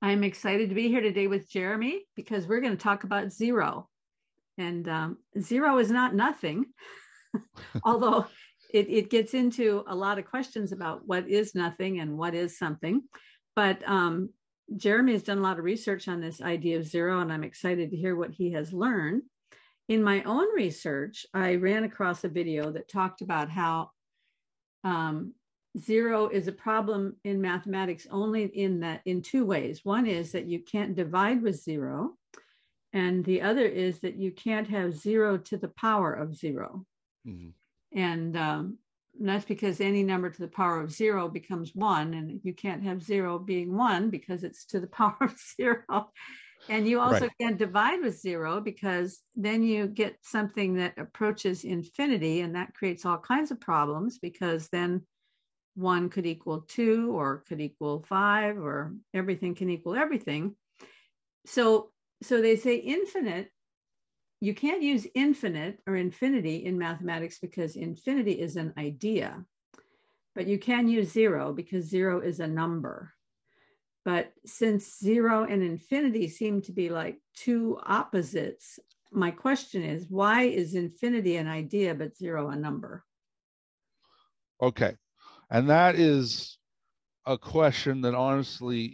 I'm excited to be here today with Jeremy because we're going to talk about zero. And zero is not nothing, although it gets into a lot of questions about what is nothing and what is something. But Jeremy has done a lot of research on this idea of zero, and I'm excited to hear what he has learned. In my own research, I ran across a video that talked about how um, zero is a problem in mathematics only in two ways. One is that you can't divide with zero, and the other is that you can't have zero to the power of zero. Mm-hmm. And that's because any number to the power of zero becomes one, and you can't have zero being one because it's to the power of zero. And you also can't divide with zero because then you get something that approaches infinity, and that creates all kinds of problems because then one could equal two or could equal five, or everything can equal everything. So they say infinite, you can't use infinite or infinity in mathematics because infinity is an idea, but you can use zero because zero is a number. But since zero and infinity seem to be like two opposites, my question is, why is infinity an idea but zero a number? Okay. And that is a question that honestly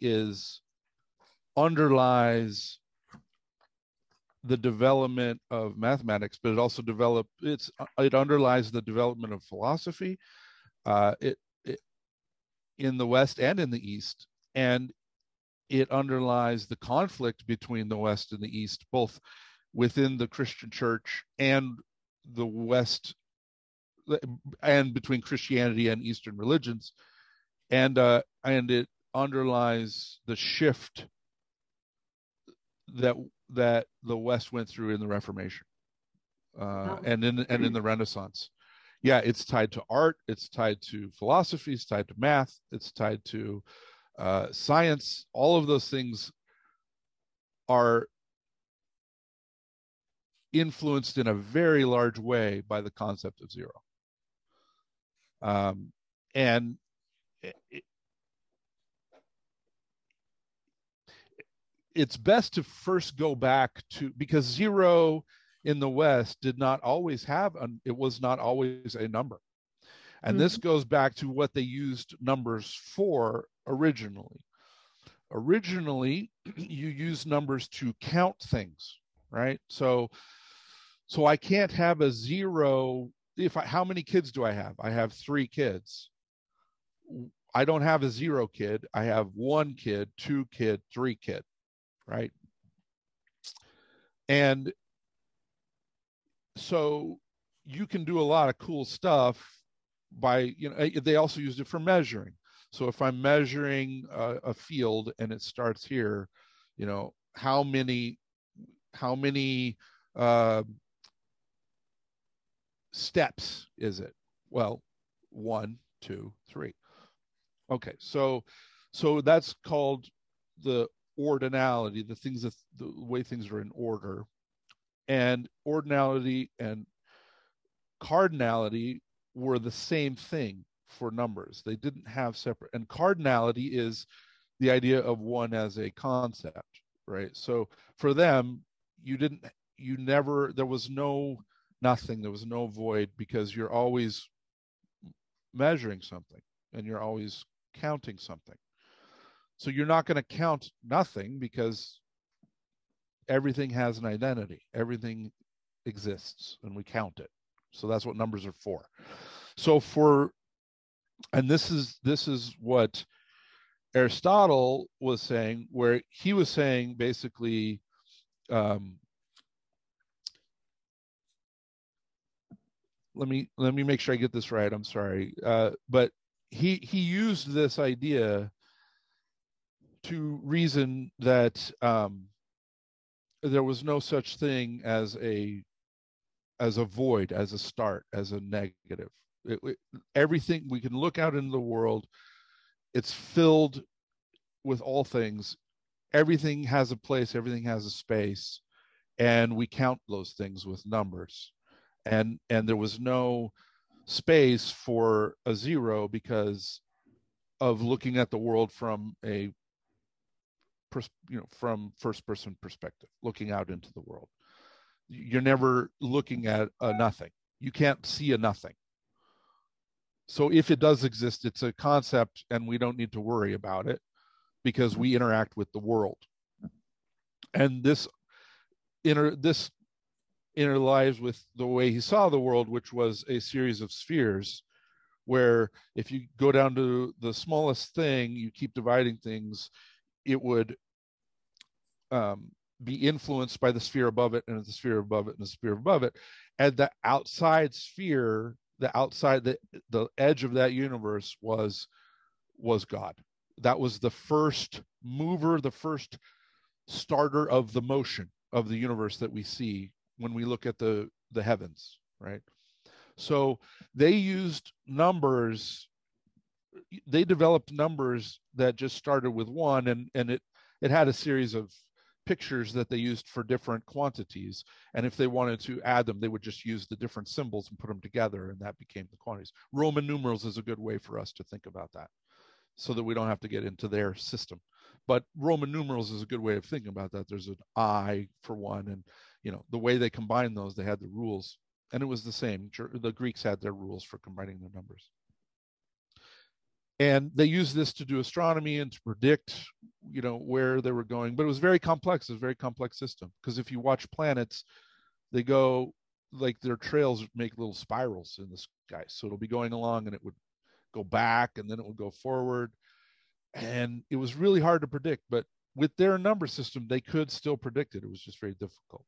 underlies the development of mathematics, but it underlies the development of philosophy it in the West and in the East. And it underlies the conflict between the West and the East, both within the Christian church and the West, and between Christianity and Eastern religions. And it underlies the shift that the West went through in the Reformation and in the Renaissance. Yeah, it's tied to art, it's tied to philosophy, it's tied to math, it's tied to science. All of those things are influenced in a very large way by the concept of zero. And it's best to first go back to, because zero in the West did not always have, it was not always a number. And this goes back to what they used numbers for originally. Originally, you use numbers to count things, right? So I can't have a zero. How many kids do I have? I have 3 kids. I don't have a 0 kid. I have 1 kid, 2 kid, 3 kid, right? And so you can do a lot of cool stuff by, they also used it for measuring. So if I'm measuring a field and it starts here, how many steps is it? Well, 1, 2, 3. Okay, so that's called the ordinality, the way things are in order. And ordinality and cardinality were the same thing for numbers. They didn't have separate. And cardinality is the idea of one as a concept, right? So for them, there was no nothing, there was no void, because you're always measuring something and you're always counting something. So you're not going to count nothing because everything has an identity. Everything exists and we count it. So that's what numbers are for. And this is what Aristotle was saying, where he was saying basically, let me make sure I get this right. I'm sorry, but he used this idea to reason that there was no such thing as a void, as a start, as a negative. Everything, we can look out into the world, it's filled with all things. Everything has a place, everything has a space, and we count those things with numbers. And there was no space for a zero because of looking at the world from a from first person perspective, looking out into the world. You're never looking at a nothing. You can't see a nothing. So if it does exist, it's a concept and we don't need to worry about it because we interact with the world. And this interlies with the way he saw the world, which was a series of spheres, where if you go down to the smallest thing, you keep dividing things, it would be influenced by the sphere above it, and the sphere above it, and the sphere above it. And the outside sphere, the edge of that universe was God. That was the first mover, the first starter of the motion of the universe that we see when we look at the heavens, right? So they used numbers, they developed numbers that just started with one, and it had a series of pictures that they used for different quantities. And if they wanted to add them, they would just use the different symbols and put them together, and that became the quantities. Roman numerals is a good way for us to think about that, so that we don't have to get into their system. But Roman numerals is a good way of thinking about that. There's an I for one, and the way they combine those, they had the rules, and it was the same. The Greeks had their rules for combining the numbers. And they used this to do astronomy and to predict, where they were going. But it was very complex. It was a very complex system, because if you watch planets, they go, like, their trails make little spirals in the sky. So it'll be going along and it would go back and then it would go forward. And it was really hard to predict. But with their number system, they could still predict it. It was just very difficult.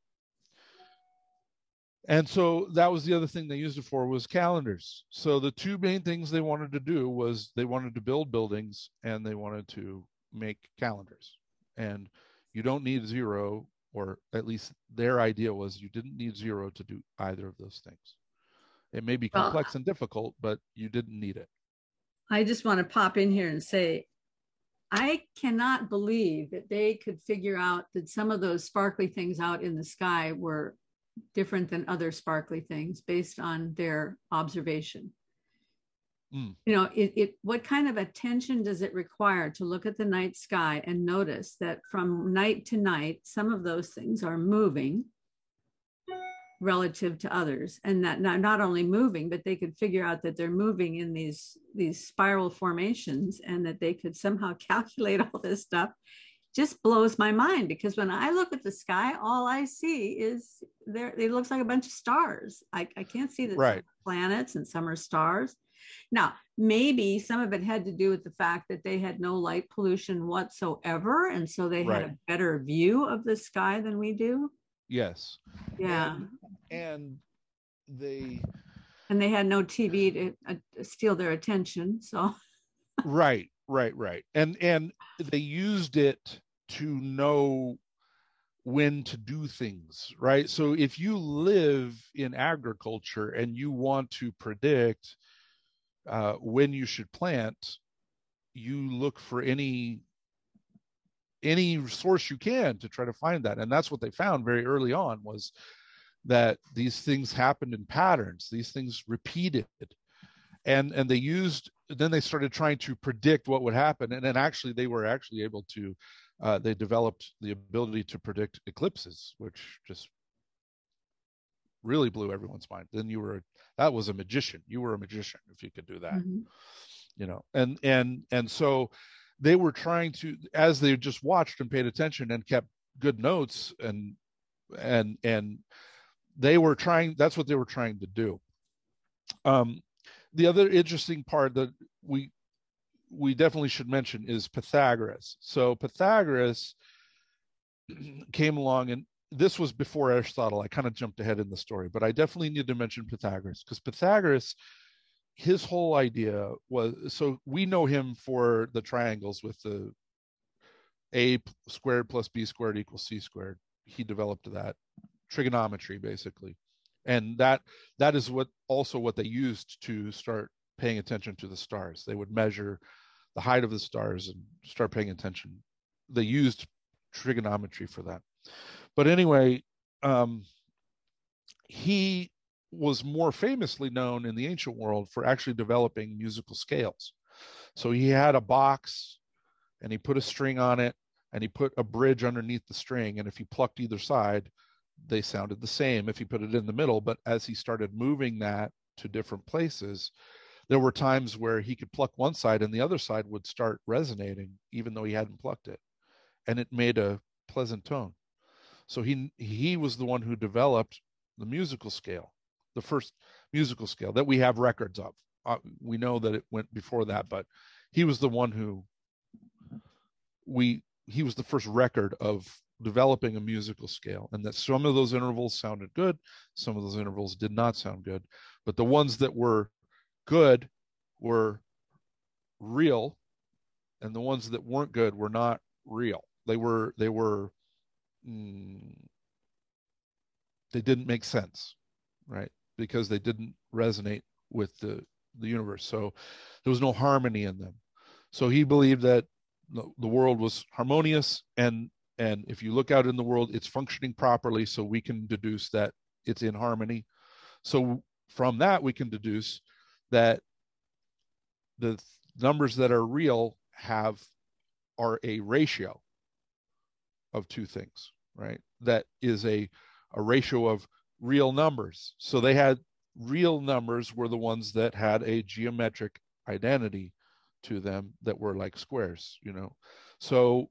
And so that was the other thing they used it for, was calendars. So the two main things they wanted to do was they wanted to build buildings and they wanted to make calendars. And you don't need zero, or at least their idea was you didn't need zero to do either of those things. It may be complex and difficult, but you didn't need it. I just want to pop in here and say, I cannot believe that they could figure out that some of those sparkly things out in the sky were different than other sparkly things based on their observation. What kind of attention does it require to look at the night sky and notice that from night to night, some of those things are moving relative to others, and that not only moving, but they could figure out that they're moving in these spiral formations, and that they could somehow calculate all this stuff. Just blows my mind, because when I look at the sky, all I see is it looks like a bunch of stars. I can't see that some are planets and some are stars. Now, maybe some of it had to do with the fact that they had no light pollution whatsoever, and so they had a better view of the sky than we do. Yes. Yeah. And they had no TV to steal their attention. So right. And they used it to know when to do things, right? So if you live in agriculture and you want to predict when you should plant, you look for any source you can to try to find that. And that's what they found very early on, was that these things happened in patterns. These things repeated. And then they started trying to predict what would happen. And then actually they were actually able to, they developed the ability to predict eclipses, which just really blew everyone's mind. Then that was a magician. You were a magician if you could do that. And so they were trying to, as they just watched and paid attention and kept good notes, and they were trying, that's what they were trying to do. The other interesting part that we definitely should mention is Pythagoras. So Pythagoras came along, and this was before Aristotle. I kind of jumped ahead in the story, but I definitely need to mention Pythagoras, because Pythagoras, his whole idea was, so we know him for the triangles with the a squared plus b squared equals c squared. He developed that trigonometry, basically. And that is what they used to start paying attention to the stars. They would measure the height of the stars and start paying attention. They used trigonometry for that. But anyway, he was more famously known in the ancient world for actually developing musical scales. So he had a box and he put a string on it, and he put a bridge underneath the string, and if he plucked either side, they sounded the same if he put it in the middle. But as he started moving that to different places, there were times where he could pluck one side and the other side would start resonating even though he hadn't plucked it, and it made a pleasant tone. So he was the one who developed the musical scale, the first musical scale that we have records of. We know that it went before that, but he was the one who he was the first record of developing a musical scale, and that some of those intervals sounded good, some of those intervals did not sound good, but the ones that were good were real, and the ones that weren't good were not real. They didn't make sense, right? Because they didn't resonate with the universe. So there was no harmony in them. So he believed that the world was harmonious, and if you look out in the world, it's functioning properly, so we can deduce that it's in harmony. So from that, we can deduce that the numbers that are real are a ratio of two things, right? That is a ratio of real numbers. So they had real numbers were the ones that had a geometric identity to them that were like squares, you know. So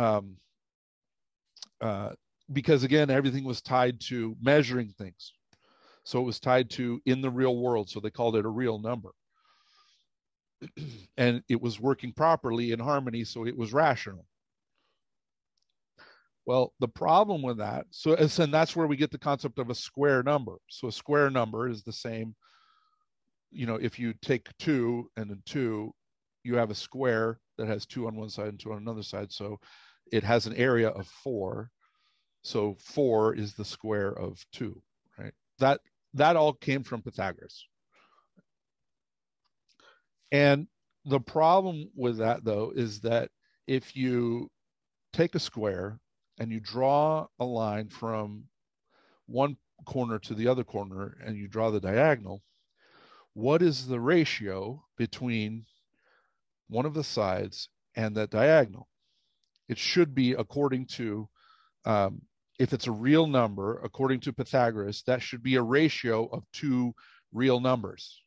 because again, everything was tied to measuring things. So it was tied to in the real world. So they called it a real number. And it was working properly in harmony. So it was rational. Well, the problem with that, and that's where we get the concept of a square number. So a square number is the same, you know, if you take 2 and then 2, you have a square that has 2 on one side and 2 on another side. So it has an area of 4. So 4 is the square of 2, right? That all came from Pythagoras. And the problem with that, though, is that if you take a square and you draw a line from one corner to the other corner and you draw the diagonal, what is the ratio between one of the sides and that diagonal? It should be according to, if it's a real number, according to Pythagoras, that should be a ratio of 2 real numbers.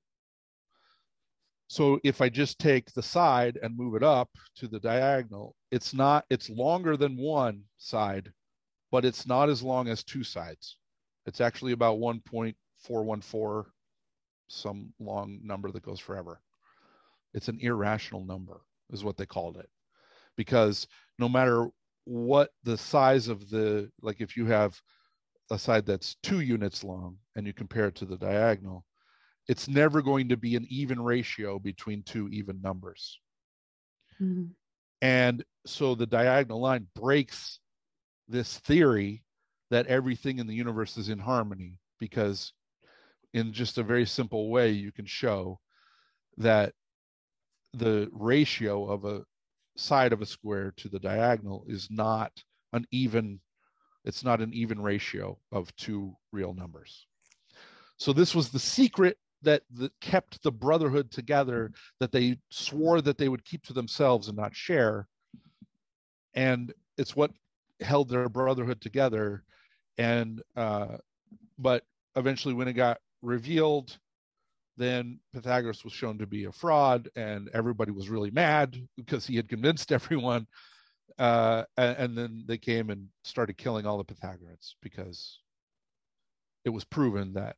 So if I just take the side and move it up to the diagonal, it's longer than one side, but it's not as long as 2 sides. It's actually about 1.414, some long number that goes forever. It's an irrational number, is what they called it. Because no matter what the size of like if you have a side that's 2 units long and you compare it to the diagonal, it's never going to be an even ratio between 2 even numbers. Mm-hmm. And so the diagonal line breaks this theory that everything in the universe is in harmony, because in just a very simple way, you can show that the ratio of a side of a square to the diagonal is not an even ratio of 2 real numbers. So this was the secret that kept the brotherhood together, that they swore that they would keep to themselves and not share. And it's what held their brotherhood together. And but eventually when it got revealed, then Pythagoras was shown to be a fraud, and everybody was really mad because he had convinced everyone. And then they came and started killing all the Pythagoreans, because it was proven that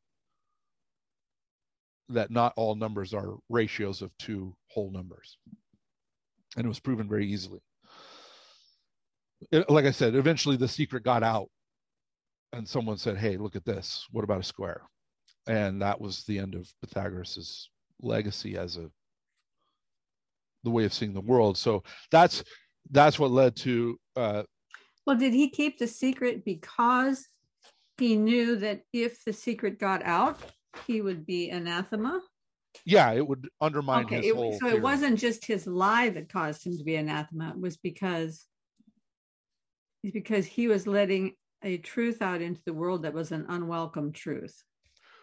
not all numbers are ratios of 2 whole numbers. And it was proven very easily. Like I said, eventually the secret got out and someone said, hey, look at this. What about a square? And that was the end of Pythagoras's legacy as the way of seeing the world. So that's what led to. Well, did he keep the secret because he knew that if the secret got out, he would be anathema? Yeah, it would undermine his whole theory. It wasn't just his lie that caused him to be anathema. It was because he was letting a truth out into the world that was an unwelcome truth.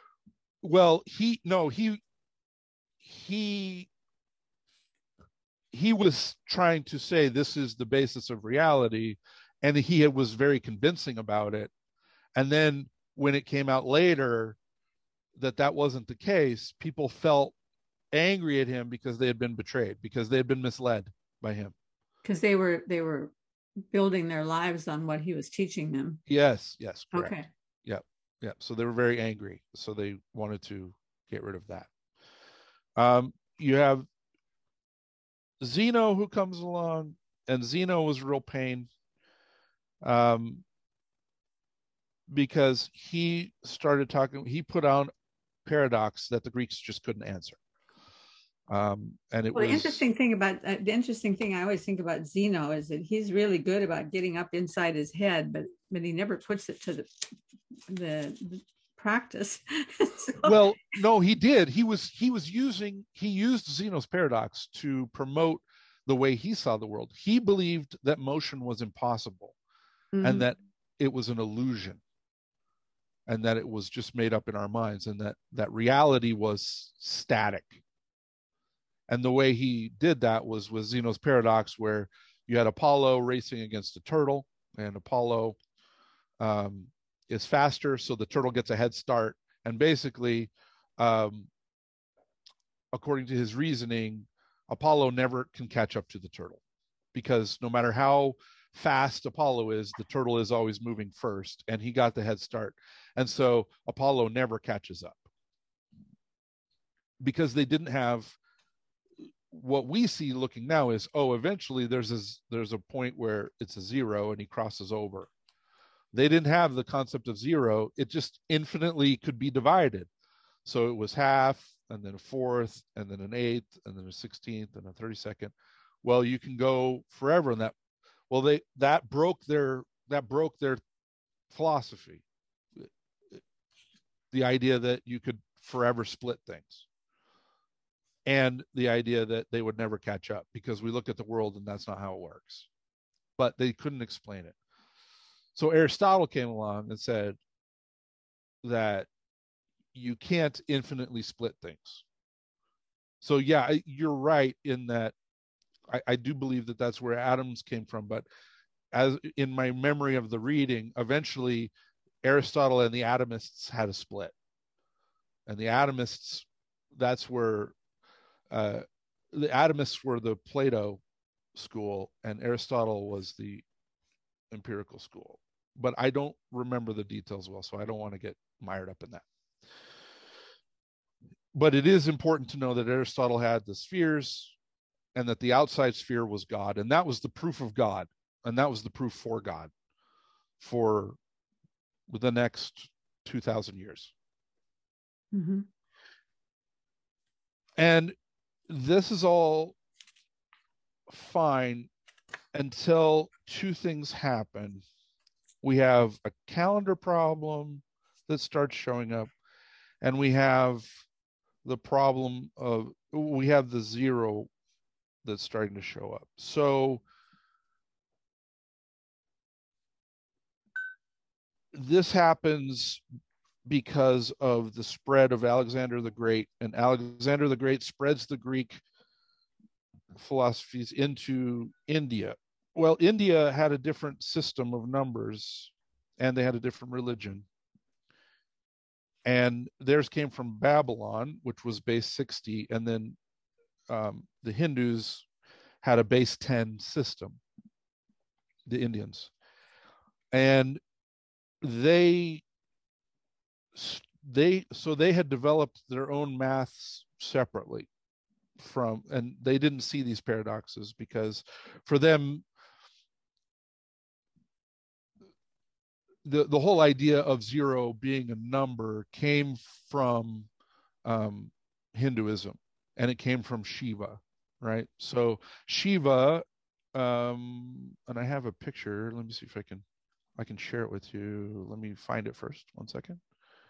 Well, he he was trying to say this is the basis of reality, and he was very convincing about it. And then when it came out later that wasn't the case, people felt angry at him because they had been betrayed, because they had been misled by him. Because they were building their lives on what he was teaching them. Yes, correct. Okay. Yep. So they were very angry. So they wanted to get rid of that. You have Zeno who comes along, and Zeno was real pain. Because he started talking, he put out paradox that the Greeks just couldn't answer. And it was the interesting thing I always think about Zeno is that he's really good about getting up inside his head, but he never puts it to the practice. So, well, no, he did. He used Zeno's paradox to promote the way he saw the world. He believed that motion was impossible, and that it was an illusion, and that it was just made up in our minds, and that reality was static. And the way he did that was with Zeno's paradox, where you had Apollo racing against a turtle, and Apollo is faster, so the turtle gets a head start. And basically, according to his reasoning, Apollo never can catch up to the turtle, because no matter how fast Apollo is, the turtle is always moving first, and he got the head start. And so Apollo never catches up, because they didn't have what we see looking now is, eventually there's a point where it's a zero and he crosses over. They didn't have the concept of zero. It just infinitely could be divided. So it was half, and then a fourth, and then an eighth, and then a 16th, and a 32nd. Well, you can go forever in that. Well, that broke their philosophy. The idea that you could forever split things, and the idea that they would never catch up, because we look at the world and that's not how it works. But they couldn't explain it. So Aristotle came along and said that you can't infinitely split things. So yeah, you're right in that. I do believe that that's where atoms came from. But as in my memory of the reading, eventually Aristotle and the atomists had a split. And the atomists, that's where the atomists were the Plato school, and Aristotle was the empirical school. But I don't remember the details well, so I don't want to get mired up in that. But it is important to know that Aristotle had the spheres, and that the outside sphere was God, and that was the proof of God, and that was the proof for God for the next 2,000 years. Mm-hmm. And this is all fine until two things happen. We have a calendar problem that starts showing up, and we have the problem of, we have the zero that's starting to show up. So this happens because of the spread of Alexander the Great, and Alexander the Great spreads the Greek philosophies into India. Well, India had a different system of numbers, and they had a different religion. And theirs came from Babylon, which was base 60, and then the Hindus had a base 10 system, the Indians. And they had developed their own maths separately from, and they didn't see these paradoxes, because for them, the whole idea of zero being a number came from Hinduism, and it came from Shiva, right? So Shiva, and I have a picture. Let me see if I can share it with you. Let me find it first. 1 second.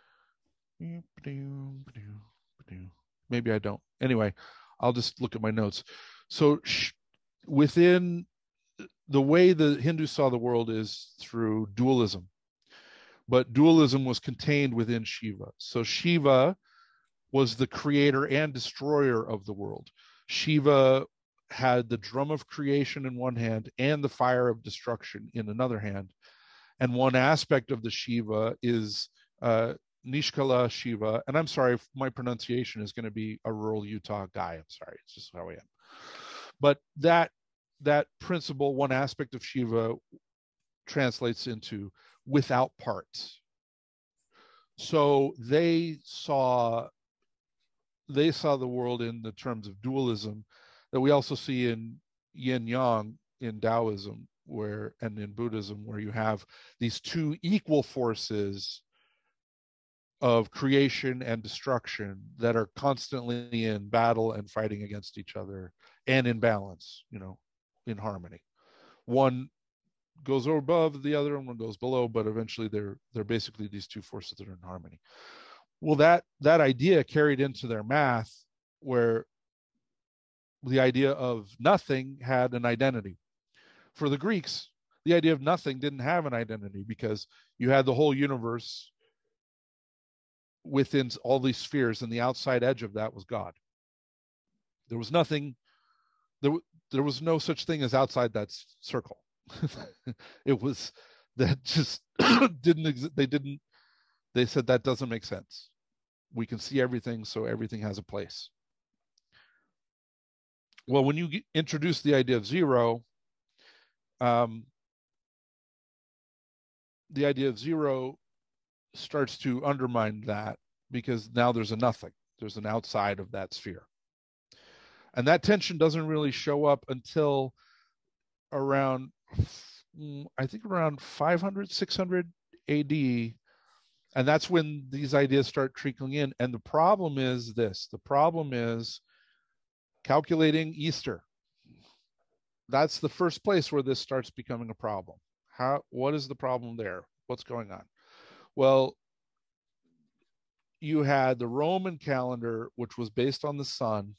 Maybe I don't. Anyway, I'll just look at my notes. So within the way the Hindus saw the world is through dualism, but dualism was contained within Shiva. So Shiva was the creator and destroyer of the world. Shiva had the drum of creation in one hand and the fire of destruction in another hand. And one aspect of the Shiva is Nishkala Shiva. And I'm sorry if my pronunciation is going to be a rural Utah guy. I'm sorry. It's just how I am. But that principle, one aspect of Shiva, translates into without parts. So they saw the world in the terms of dualism that we also see in yin yang in Taoism, and in Buddhism, where you have these two equal forces of creation and destruction that are constantly in battle and fighting against each other and in balance, in harmony. One goes above the other and one goes below, but eventually they're basically these two forces that are in harmony. Well, that idea carried into their math, where the idea of nothing had an identity. For the Greeks, the idea of nothing didn't have an identity, because you had the whole universe within all these spheres, and the outside edge of that was God. There was nothing, there was no such thing as outside that circle. It was, that just didn't exist. They said that doesn't make sense. We can see everything, so everything has a place. Well, when you introduce the idea of zero, the idea of zero starts to undermine that, because now there's a nothing. There's an outside of that sphere. And that tension doesn't really show up until around, I think around 500, 600 AD. And that's when these ideas start trickling in. And the problem is this. The problem is calculating Easter. That's the first place where this starts becoming a problem. What is the problem there? What's going on? Well, you had the Roman calendar, which was based on the sun,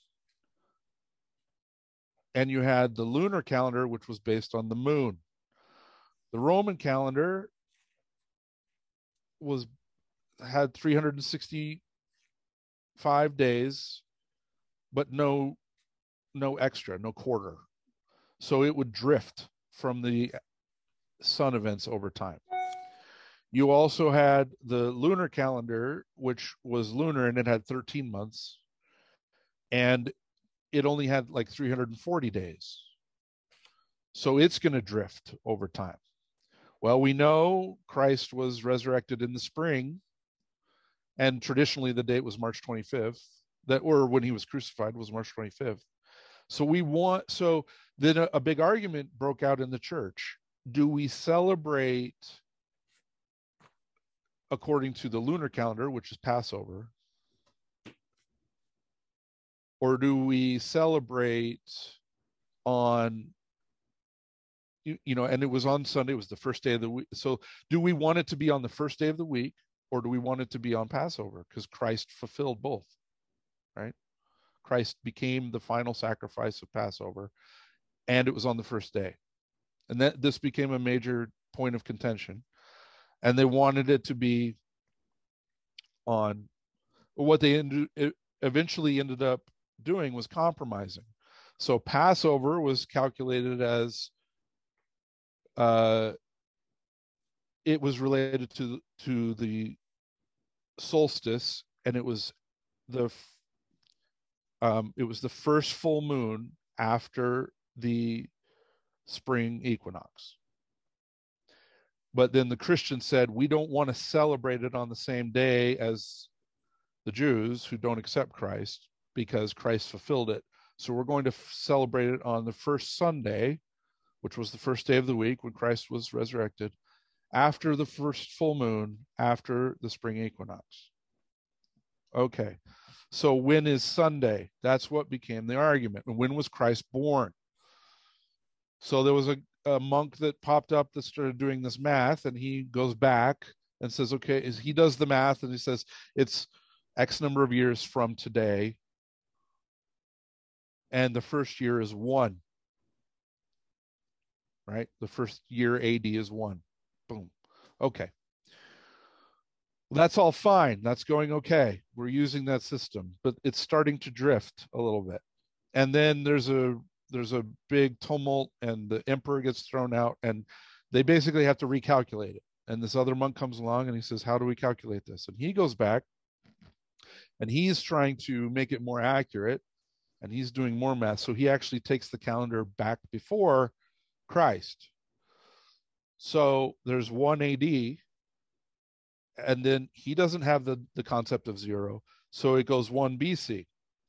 and you had the lunar calendar, which was based on the moon. The Roman calendar had 365 days, but no extra, no quarter. So it would drift from the sun events over time. You also had the lunar calendar, which was lunar, and it had 13 months, and it only had like 340 days. So it's going to drift over time. Well, we know Christ was resurrected in the spring, and traditionally the date was March 25th, or when he was crucified was March 25th. So then a big argument broke out in the church. Do we celebrate according to the lunar calendar, which is Passover, or do we celebrate on, and it was on Sunday, it was the first day of the week. So do we want it to be on the first day of the week, or do we want it to be on Passover? Because Christ fulfilled both, right? Christ became the final sacrifice of Passover, and it was on the first day. And this became a major point of contention. And they wanted it to be on, what they eventually ended up doing was compromising. So Passover was calculated as, it was related to the solstice, and it was the first full moon after the spring equinox. But then the Christians said, we don't want to celebrate it on the same day as the Jews who don't accept Christ, because Christ fulfilled it. So we're going to celebrate it on the first Sunday, which was the first day of the week when Christ was resurrected, after the first full moon, after the spring equinox. Okay, so when is Sunday? That's what became the argument. And when was Christ born? So there was a monk that popped up that started doing this math, and he goes back and says, okay, he does the math, and he says it's X number of years from today, and the first year is 1, right? The first year AD is 1. Boom. Okay. Well, that's all fine. That's going okay. We're using that system, but it's starting to drift a little bit. And then there's a there's a big tumult and the emperor gets thrown out, and they basically have to recalculate it. And this other monk comes along and he says, how do we calculate this? And he goes back and he's trying to make it more accurate, and he's doing more math. So he actually takes the calendar back before Christ. So there's 1 AD, and then he doesn't have the concept of zero. So it goes 1 BC.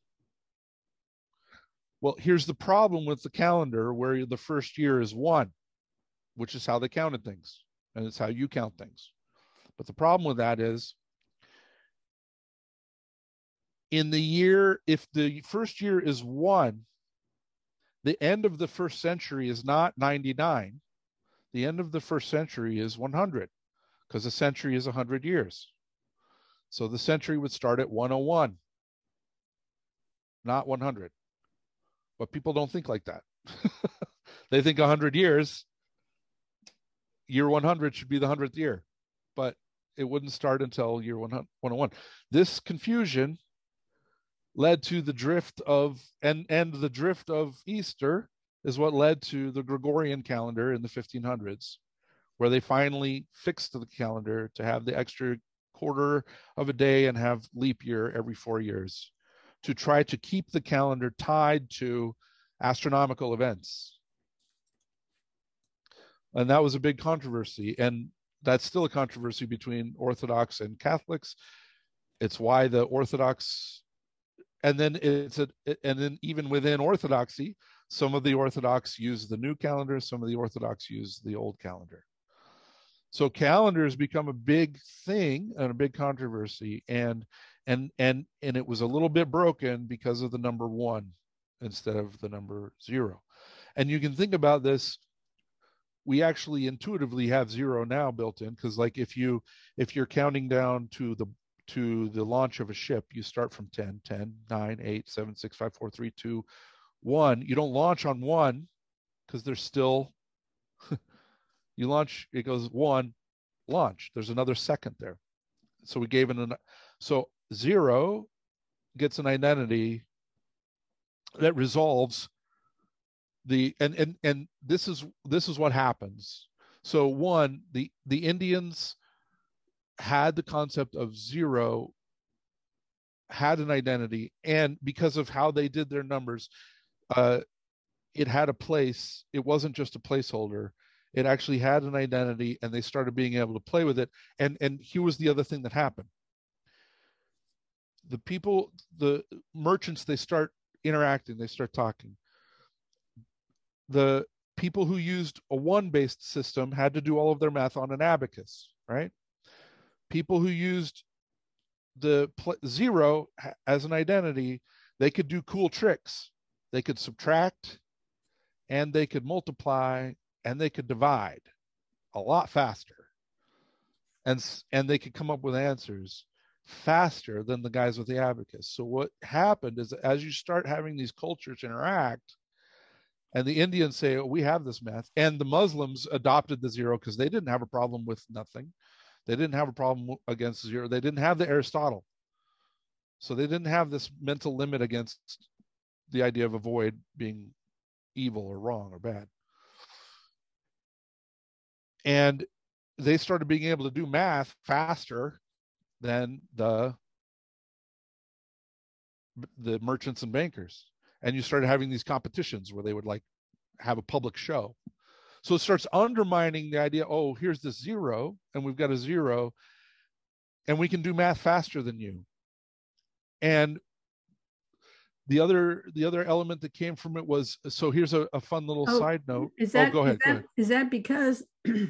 Well, here's the problem with the calendar, where the first year is 1, which is how they counted things, and it's how you count things. But the problem with that is, in the year, if the first year is 1, the end of the first century is not 99. The end of the first century is 100, because a century is 100 years. So the century would start at 101, not 100. But people don't think like that. They think 100 years, year 100 should be the 100th year, but it wouldn't start until year 101. This confusion led to the drift of, and the drift of Easter is what led to the Gregorian calendar in the 1500s, where they finally fixed the calendar to have the extra quarter of a day and have leap year every 4 years, to try to keep the calendar tied to astronomical events. And that was a big controversy, and that's still a controversy between Orthodox and Catholics. It's why the Orthodox, and then even within Orthodoxy, some of the Orthodox use the new calendar, some of the Orthodox use the old calendar. So calendars become a big thing and a big controversy, and it was a little bit broken because of the number 1 instead of the number 0. And you can think about this. We actually intuitively have 0 now built in, because like if you're counting down to the launch of a ship, you start from 10, 9, 8, 7, 6, 5, 4, 3, 2, 1. You don't launch on 1, because there's still you launch, it goes 1, launch. There's another second there. So we gave it so 0 gets an identity that resolves the, and this is what happens. So 1, the Indians had the concept of 0, had an identity, and because of how they did their numbers, it had a place. It wasn't just a placeholder. It actually had an identity, and they started being able to play with it. And here was the other thing that happened. The merchants, they start interacting, they start talking. The people who used a 1-based system had to do all of their math on an abacus, right? People who used the 0 as an identity, they could do cool tricks. They could subtract, and they could multiply, and they could divide a lot faster. And they could come up with answers faster than the guys with the abacus. So what happened is, as you start having these cultures interact, and the Indians say, oh, we have this math, and the Muslims adopted the 0 because they didn't have a problem with nothing. They didn't have a problem against 0. They didn't have the Aristotle. So they didn't have this mental limit against the idea of a void being evil or wrong or bad. And they started being able to do math faster than the merchants and bankers. And you started having these competitions where they would like have a public show. So it starts undermining the idea, oh, here's this 0, and we've got a 0, and we can do math faster than you. And the other element that came from it was, so here's a fun little side note. Go ahead. Is that because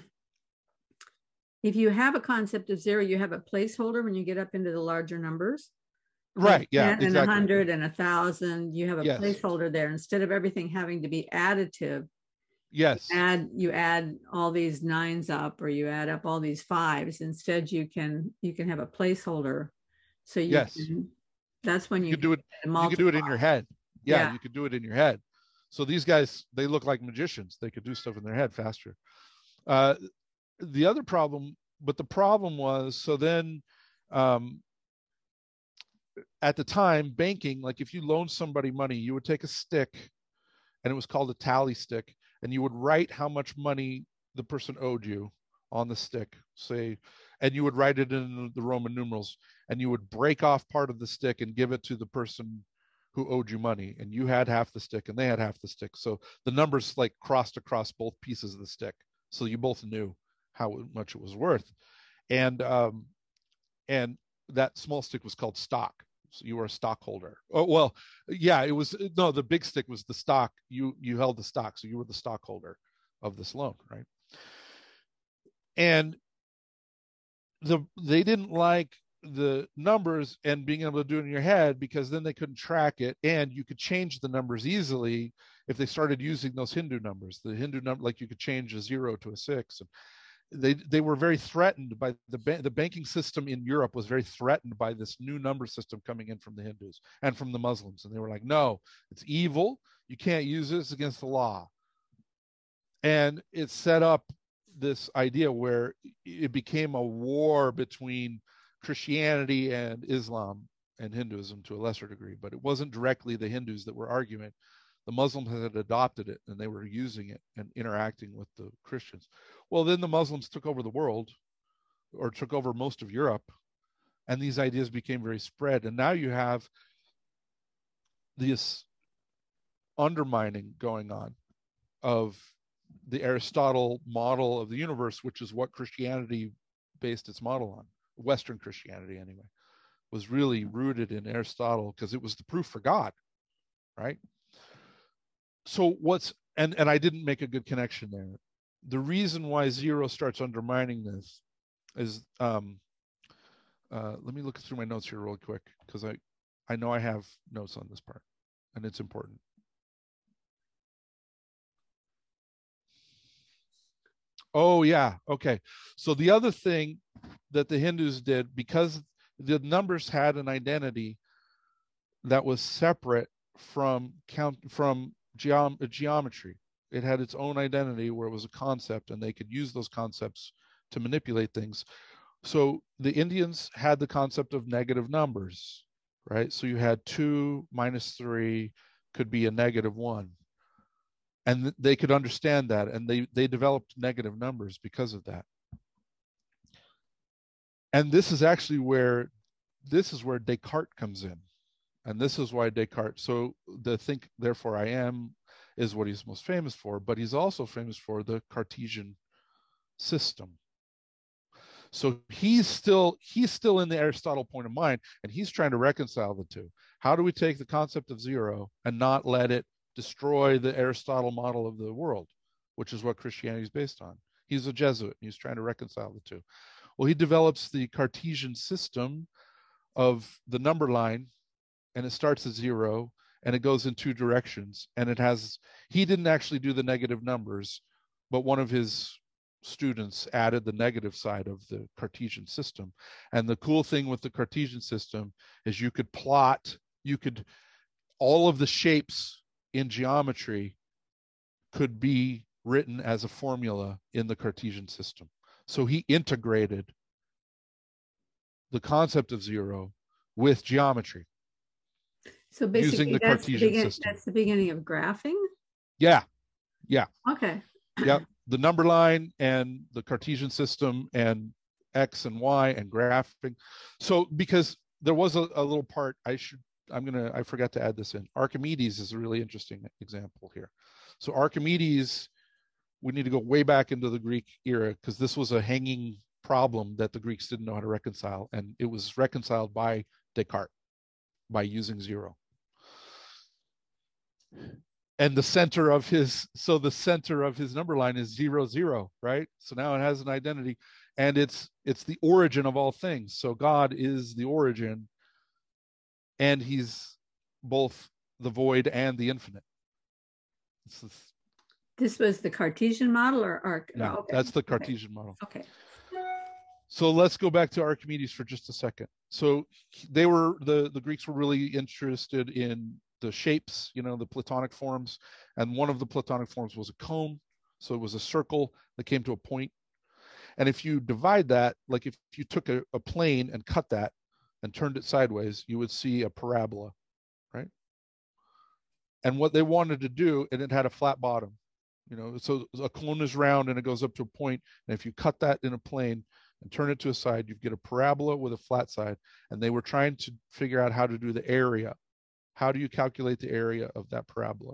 if you have a concept of 0, you have a placeholder when you get up into the larger numbers? Right. Yeah. And exactly. 100 and 1,000, you have a placeholder there instead of everything having to be additive. Yes. You add all these 9s up, or you add up all these 5s. Instead, you can have a placeholder. So that's when you can do it. You can do it in your head. Yeah, you could do it in your head. So these guys, they look like magicians. They could do stuff in their head faster. The other problem, but the problem was, so then at the time, banking, like if you loaned somebody money, you would take a stick and it was called a tally stick. And you would write how much money the person owed you on the stick, say, and you would write it in the Roman numerals, and you would break off part of the stick and give it to the person who owed you money, and you had half the stick and they had half the stick. So the numbers like crossed across both pieces of the stick, so you both knew how much it was worth. And that small stick was called stock. So you were a stockholder. Oh well, yeah, it was, no, the big stick was the stock. You held the stock, so you were the stockholder of this loan, right? And they didn't like the numbers and being able to do it in your head, because then they couldn't track it, and you could change the numbers easily if they started using those Hindu numbers. The Hindu number, like you could change a 0 to a 6. And they were very threatened by the banking system in Europe was very threatened by this new number system coming in from the Hindus and from the Muslims. And they were like, no, it's evil. You can't use this against the law. And it set up this idea where it became a war between Christianity and Islam and Hinduism to a lesser degree, but it wasn't directly the Hindus that were arguing. The Muslims had adopted it and they were using it and interacting with the Christians. Well, then the Muslims took over the world, or took over most of Europe, and these ideas became very spread. And now you have this undermining going on of the Aristotle model of the universe, which is what Christianity based its model on. Western Christianity, anyway, was really rooted in Aristotle because it was the proof for God, right? So and I didn't make a good connection there. The reason why zero starts undermining this is, let me look through my notes here real quick, because I know I have notes on this part, and it's important. Oh, yeah. Okay. So the other thing that the Hindus did, because the numbers had an identity that was separate from geometry. It had its own identity where it was a concept, and they could use those concepts to manipulate things. So the Indians had the concept of negative numbers, right? So you had 2 minus 3 could be a -1. And they could understand that, and they developed negative numbers because of that. And this is where Descartes comes in. And this is why Descartes, so the think therefore I am is what he's most famous for, but he's also famous for the Cartesian system. So he's still in the Aristotle point of mind, and he's trying to reconcile the two. How do we take the concept of zero and not let it destroy the Aristotle model of the world, which is what Christianity is based on? He's a Jesuit, and he's trying to reconcile the two. Well, he develops the Cartesian system of the number line, and it starts at 0, and it goes in 2 directions. And he didn't actually do the negative numbers, but one of his students added the negative side of the Cartesian system. And the cool thing with the Cartesian system is all of the shapes in geometry could be written as a formula in the Cartesian system. So he integrated the concept of zero with geometry. So basically, that's the beginning of graphing? Yeah. Okay. Yep. The number line and the Cartesian system and X and Y and graphing. So because there was a little part, I forgot to add this in. Archimedes is a really interesting example here. So Archimedes, we need to go way back into the Greek era, because this was a hanging problem that the Greeks didn't know how to reconcile. And it was reconciled by Descartes by using zero. And the center of his number line is 0, 0, right? So now it has an identity, and it's the origin of all things. So God is the origin, and he's both the void and the infinite. This was the Cartesian model, or yeah, okay. That's the Cartesian model. Okay. So let's go back to Archimedes for just a second. So the Greeks were really interested in the shapes, the Platonic forms. And one of the Platonic forms was a cone. So it was a circle that came to a point. And if you divide that, like if you took a plane and cut that and turned it sideways, you would see a parabola, right? And what they wanted to do, and it had a flat bottom, so a cone is round and it goes up to a point. And if you cut that in a plane and turn it to a side, you get a parabola with a flat side. And they were trying to figure out how to do the area. How do you calculate the area of that parabola?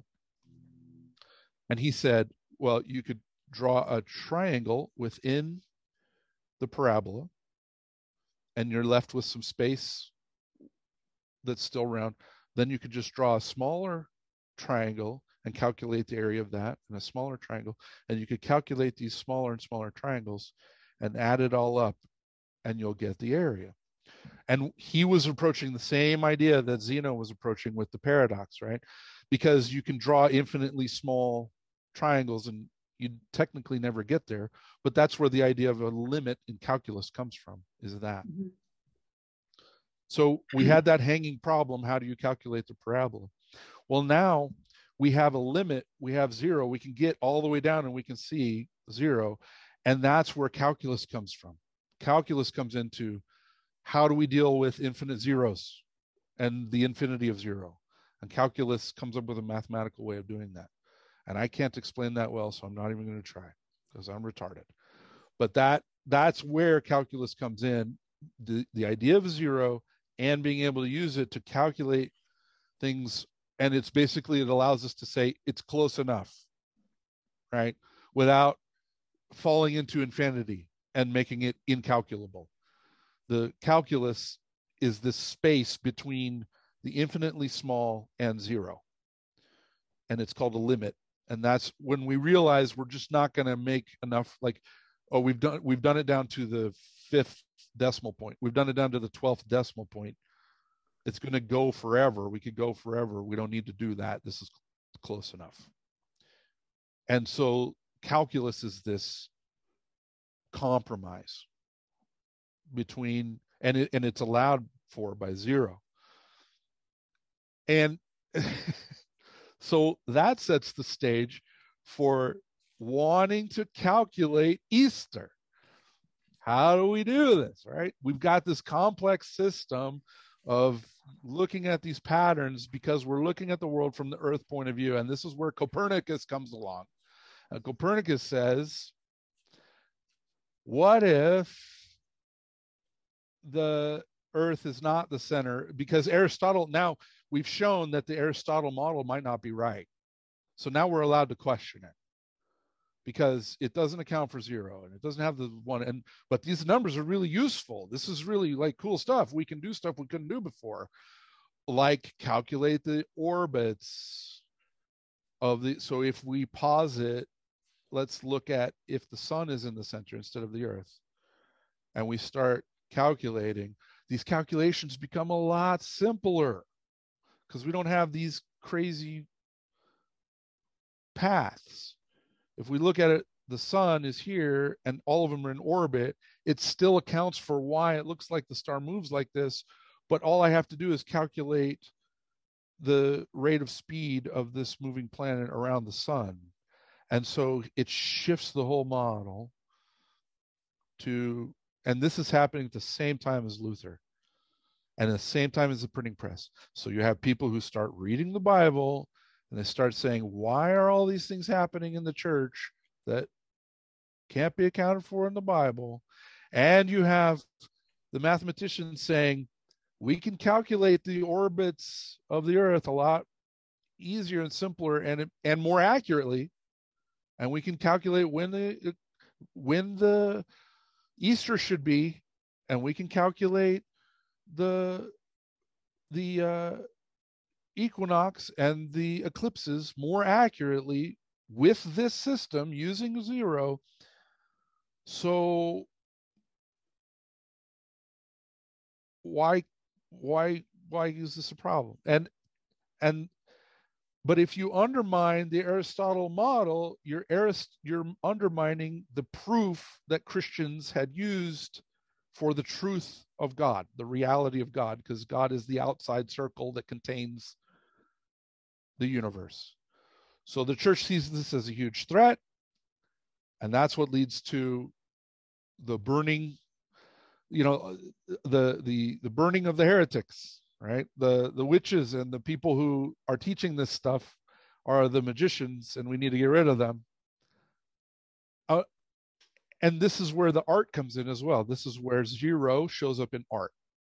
And he said, well, you could draw a triangle within the parabola, and you're left with some space that's still round. Then you could just draw a smaller triangle and calculate the area of that, and a smaller triangle. And you could calculate these smaller and smaller triangles and add it all up, and you'll get the area. And he was approaching the same idea that Zeno was approaching with the paradox, right? Because you can draw infinitely small triangles and you technically never get there, but that's where the idea of a limit in calculus comes from, is that. Mm-hmm. So we had that hanging problem. How do you calculate the parabola? Well, now we have a limit. We have zero. We can get all the way down and we can see zero. And that's where calculus comes from. Calculus comes into how do we deal with infinite zeros and the infinity of zero. And calculus comes up with a mathematical way of doing that. And I can't explain that well, so I'm not even going to try because I'm retarded. But that's where calculus comes in, the idea of zero and being able to use it to calculate things. And it's basically, it allows us to say it's close enough, right? Without falling into infinity and making it incalculable. The calculus is this space between the infinitely small and zero. And it's called a limit. And that's when we realize we're just not going to make enough, like, oh, we've done it down to the 5th decimal point. We've done it down to the 12th decimal point. It's going to go forever. We could go forever. We don't need to do that. This is close enough. And so calculus is this compromise between, and it's allowed for by zero. And so that sets the stage for wanting to calculate Easter. How do we do this, right? We've got this complex system of looking at these patterns because we're looking at the world from the earth point of view. And this is where Copernicus comes along. And Copernicus says, what if the earth is not the center? Because Aristotle, now we've shown that the Aristotle model might not be right. So now we're allowed to question it because it doesn't account for zero and it doesn't have the one. But these numbers are really useful. This is really like cool stuff. We can do stuff we couldn't do before, like calculate the orbits of the, so if we posit, let's look at if the sun is in the center instead of the earth, and we start calculating, these calculations become a lot simpler because we don't have these crazy paths. If we look at it, the sun is here and all of them are in orbit, it still accounts for why it looks like the star moves like this, but all I have to do is calculate the rate of speed of this moving planet around the sun. And so it shifts the whole model to, and this is happening at the same time as Luther and at the same time as the printing press. So you have people who start reading the Bible and they start saying, why are all these things happening in the church that can't be accounted for in the Bible? And you have the mathematicians saying, we can calculate the orbits of the earth a lot easier and simpler and more accurately. And we can calculate when the Easter should be, and we can calculate the equinox and the eclipses more accurately with this system using zero. So why is this a problem? But if you undermine the Aristotle model, you're undermining the proof that Christians had used for the truth of God, the reality of God, because God is the outside circle that contains the universe. So the church sees this as a huge threat, and that's what leads to the burning, the burning of the heretics. right? The witches and the people who are teaching this stuff are the magicians, and we need to get rid of them. And this is where the art comes in as well. This is where zero shows up in art.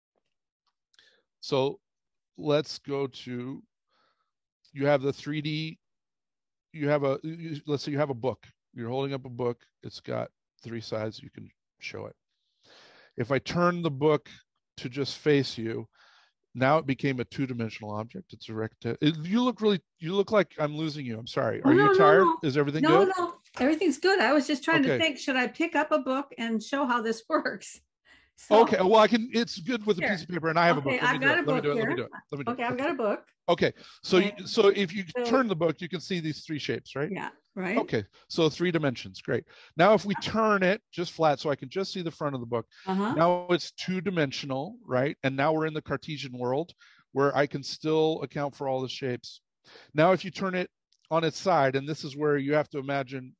So let's go to, you have the 3D, let's say you have a book. You're holding up a book. It's got 3 sides. You can show it. If I turn the book to just face you, now it became a 2-dimensional object. It's a rectangle. You look like I'm losing you. I'm sorry. Are you tired? No. Is everything good? No, everything's good. I was just trying to think, should I pick up a book and show how this works? So, okay, well, it's good with a piece of paper, and I have a book. I've got a book here. Let me do it. Okay, I've got a book. Okay, so if you turn the book, you can see these 3 shapes, right? Yeah, right. Okay, so 3 dimensions, great. Now, if we turn it just flat, so I can just see the front of the book, now it's 2-dimensional, right? And now we're in the Cartesian world, where I can still account for all the shapes. Now, if you turn it on its side, and this is where you have to imagine,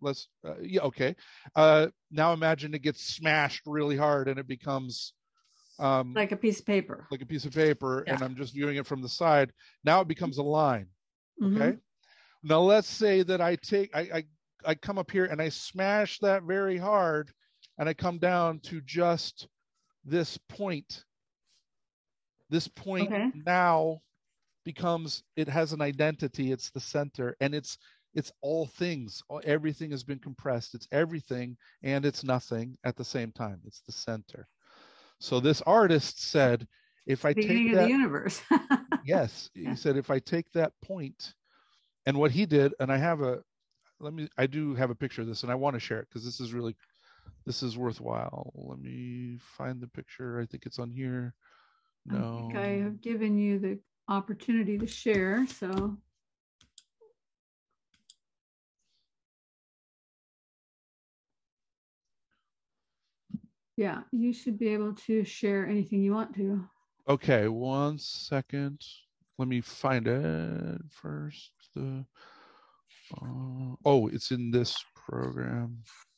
now imagine it gets smashed really hard and it becomes like a piece of paper. And I'm just viewing it from the side. Now it becomes a line. Okay. Now let's say that I come up here and I smash that very hard, and I come down to just this point. This point now becomes, it has an identity. It's the center, and it's all things. Everything has been compressed. It's everything and it's nothing at the same time. It's the center. So this artist said, if I take that, the universe. Yes, he said, if I take that point, and what he did, and I do have a picture of this, and I want to share it because this is worthwhile. Let me find the picture. I think it's on here. No, I think I have given you the opportunity to share, so. Yeah, you should be able to share anything you want to. Okay, 1 second. Let me find it first. It's in this program.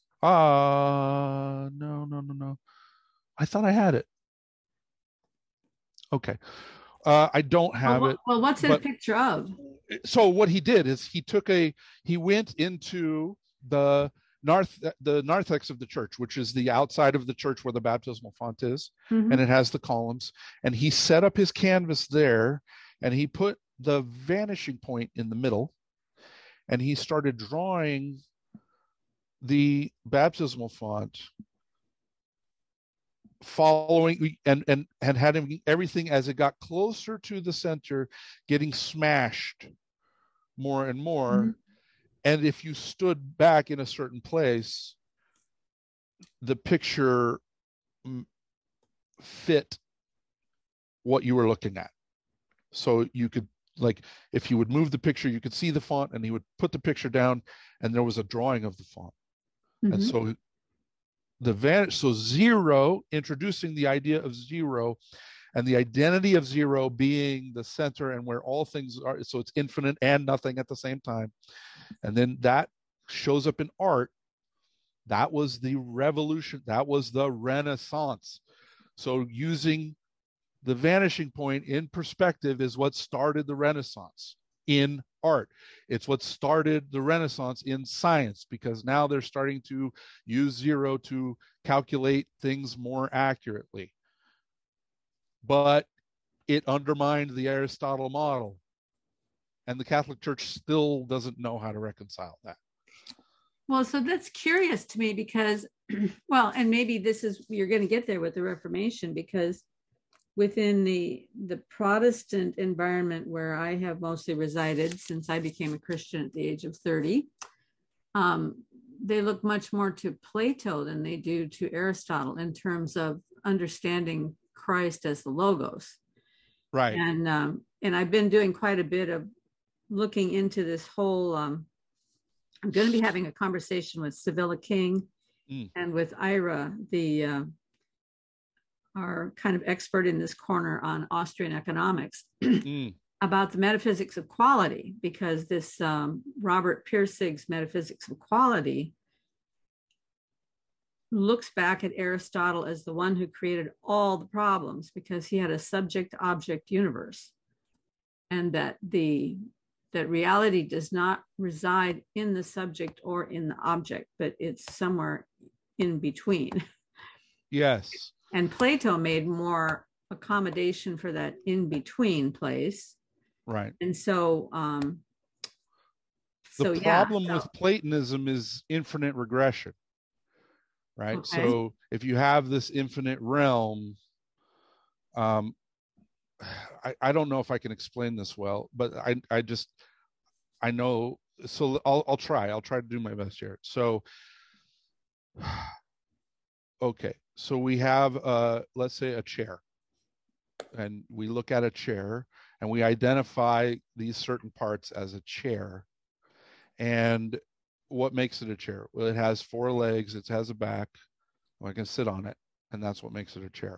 No. I thought I had it. Okay. I don't have it. Well, what's it a picture of? So what he did is he went into the narthex of the church, which is the outside of the church where the baptismal font is, and it has the columns, and he set up his canvas there, and he put the vanishing point in the middle, and he started drawing the baptismal font following and had everything as it got closer to the center getting smashed more and more. And if you stood back in a certain place, the picture fit what you were looking at. So you could, like, if you would move the picture, you could see the font, and he would put the picture down, and there was a drawing of the font. And so zero, introducing the idea of zero and the identity of zero being the center and where all things are. So it's infinite and nothing at the same time. And then that shows up in art. That was the revolution. That was the Renaissance. So using the vanishing point in perspective is what started the Renaissance in art. It's what started the Renaissance in science, because now they're starting to use zero to calculate things more accurately. But it undermined the Aristotle model. And the Catholic Church still doesn't know how to reconcile that. Well, so that's curious to me because, well, and maybe this is, you're going to get there with the Reformation, because within the Protestant environment where I have mostly resided since I became a Christian at the age of 30, they look much more to Plato than they do to Aristotle in terms of understanding Christ as the Logos. Right. And I've been doing quite a bit of looking into this whole, I'm going to be having a conversation with Sevilla King and with Ira, our kind of expert in this corner on Austrian economics, about the metaphysics of quality, because this Robert Pirsig's metaphysics of quality looks back at Aristotle as the one who created all the problems because he had a subject-object universe, and that reality does not reside in the subject or in the object, but it's somewhere in between. Yes. And Plato made more accommodation for that in between place. Right. And so, the problem with Platonism is infinite regression, right? Okay. So if you have this infinite realm, I don't know if I can explain this well, but I know. So I'll try to do my best here. So, okay. So we have, let's say, a chair, and we look at a chair and we identify these certain parts as a chair. And what makes it a chair? Well, it has 4 legs, it has a back, I can sit on it, and that's what makes it a chair.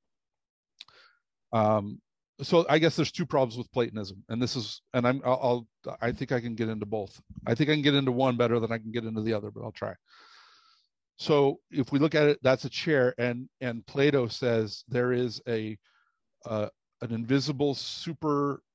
So I guess there's 2 problems with Platonism, and this is, and I think I can get into both. I think I can get into one better than I can get into the other, but I'll try. So if we look at it, that's a chair, and Plato says there is an invisible supernatural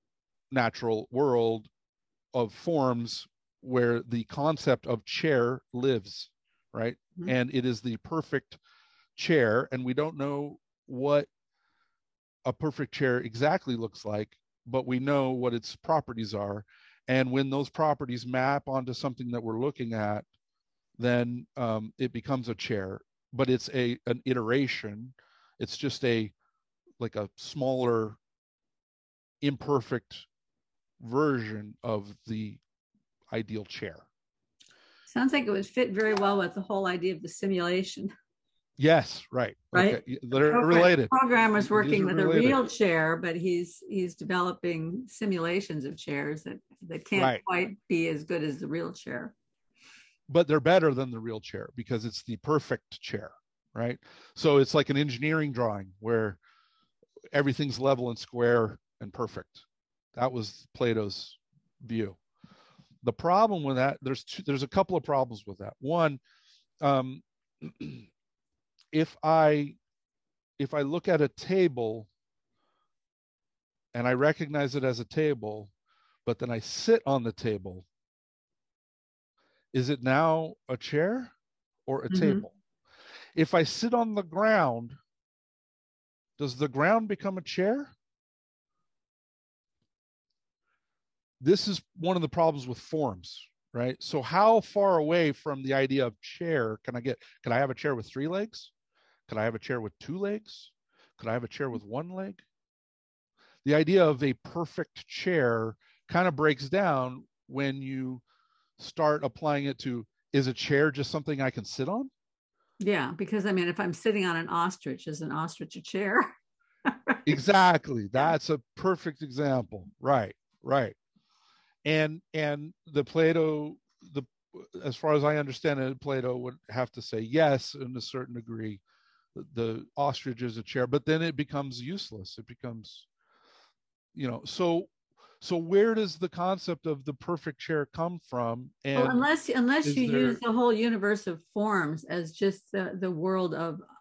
world of forms where the concept of chair lives, right? Mm-hmm. And it is the perfect chair, and we don't know what a perfect chair exactly looks like, but we know what its properties are. And when those properties map onto something that we're looking at, then it becomes a chair, but it's an iteration. It's just like a smaller, imperfect version of the ideal chair. Sounds like it would fit very well with the whole idea of the simulation. Yes, right. Right. Okay. They're related. The programmer's working with a real chair, but he's developing simulations of chairs that can't quite be as good as the real chair. But they're better than the real chair because it's the perfect chair, right? So it's like an engineering drawing where everything's level and square and perfect. That was Plato's view. The problem with that, there's a couple of problems with that. One, if I look at a table and I recognize it as a table, but then I sit on the table, is it now a chair or a table? If I sit on the ground, does the ground become a chair? This is one of the problems with forms, right? So how far away from the idea of chair can I get? Could I have a chair with 3 legs? Could I have a chair with 2 legs? Could I have a chair with 1 leg? The idea of a perfect chair kind of breaks down when you start applying it to, is a chair just something I can sit on? Yeah, because I mean, if I'm sitting on an ostrich, is an ostrich a chair? Exactly. That's a perfect example. Right. And the Plato, as far as I understand it, Plato would have to say yes, in a certain degree, the ostrich is a chair, but then it becomes useless. It becomes, so where does the concept of the perfect chair come from? And well, unless you use the whole universe of forms as just the world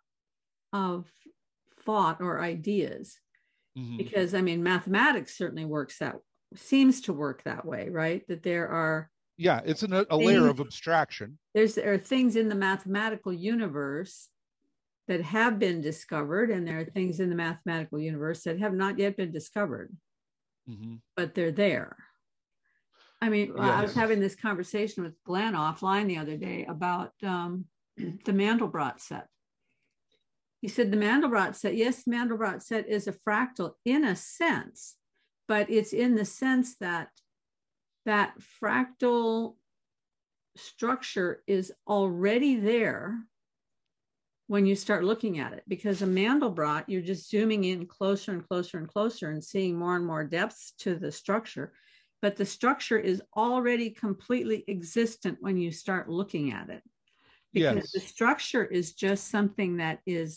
of thought or ideas, because I mean, mathematics certainly seems to work that way, right? That there are it's a layer of abstraction. There are things in the mathematical universe that have been discovered, and there are things in the mathematical universe that have not yet been discovered, but they're there. I mean, I was having this conversation with Glenn offline the other day about the Mandelbrot set. He said the Mandelbrot set, yes, the Mandelbrot set is a fractal in a sense, but it's in the sense that that fractal structure is already there when you start looking at it, because a Mandelbrot, you're just zooming in closer and closer and closer and seeing more and more depths to the structure. But the structure is already completely existent when you start looking at it, because the structure is just something that is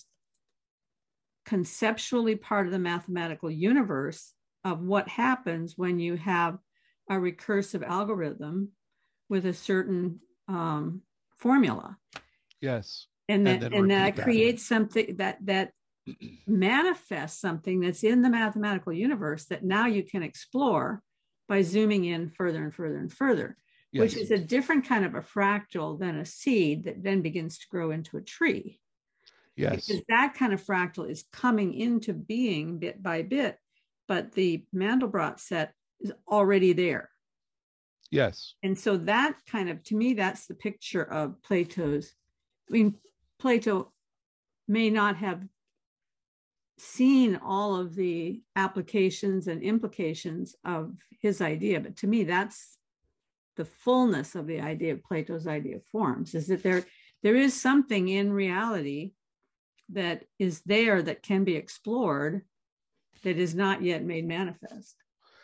conceptually part of the mathematical universe of what happens when you have a recursive algorithm with a certain formula. Yes. And then repeat that creates something that manifests something that's in the mathematical universe that now you can explore by zooming in further and further and further, yes. Which is a different kind of a fractal than a seed that then begins to grow into a tree. Yes. Because that kind of fractal is coming into being bit by bit, but the Mandelbrot set is already there. Yes. And so that kind of, to me, that's the picture of Plato's. I mean, Plato may not have seen all of the applications and implications of his idea, but to me, that's the fullness of the idea of Plato's idea of forms, is that there is something in reality that is there that can be explored that is not yet made manifest.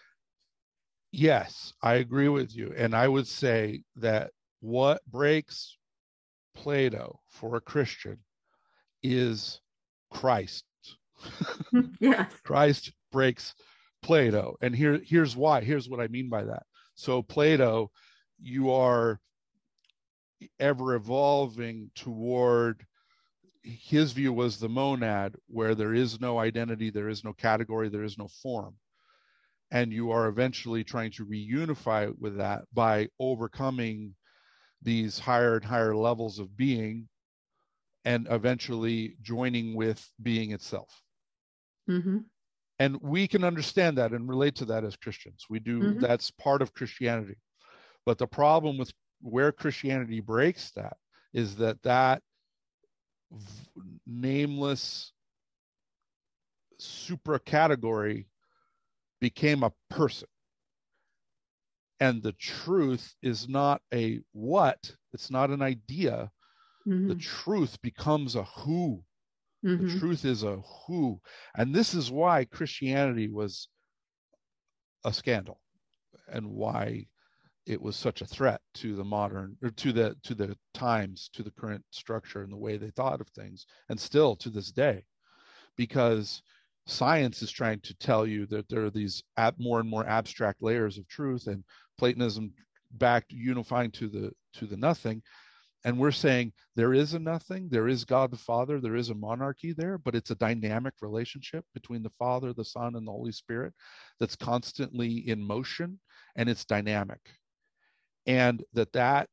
Yes, I agree with you. And I would say that what breaks Plato for a Christian is Christ. Yeah. Christ breaks Plato. And here's why. Here's what I mean by that. So Plato, you are ever evolving toward, his view was the monad, where there is no identity, there is no category, there is no form. And you are eventually trying to reunify with that by overcoming these higher and higher levels of being and eventually joining with being itself. Mm-hmm. And we can understand that and relate to that as Christians. We do. Mm-hmm. That's part of Christianity. But the problem with where Christianity breaks that is that nameless supra category became a person. And the truth is not a what, it's not an idea. Mm-hmm. The truth becomes a who. Mm-hmm. The truth is a who. And this is why Christianity was a scandal and why it was such a threat to the modern, or to the times, to the current structure and the way they thought of things, and still to this day, because science is trying to tell you that there are these more and more abstract layers of truth, and Platonism back unifying to the nothing. And we're saying there is a nothing, there is God the Father, there is a monarchy there, but it's a dynamic relationship between the Father, the Son, and the Holy Spirit that's constantly in motion, and it's dynamic. And that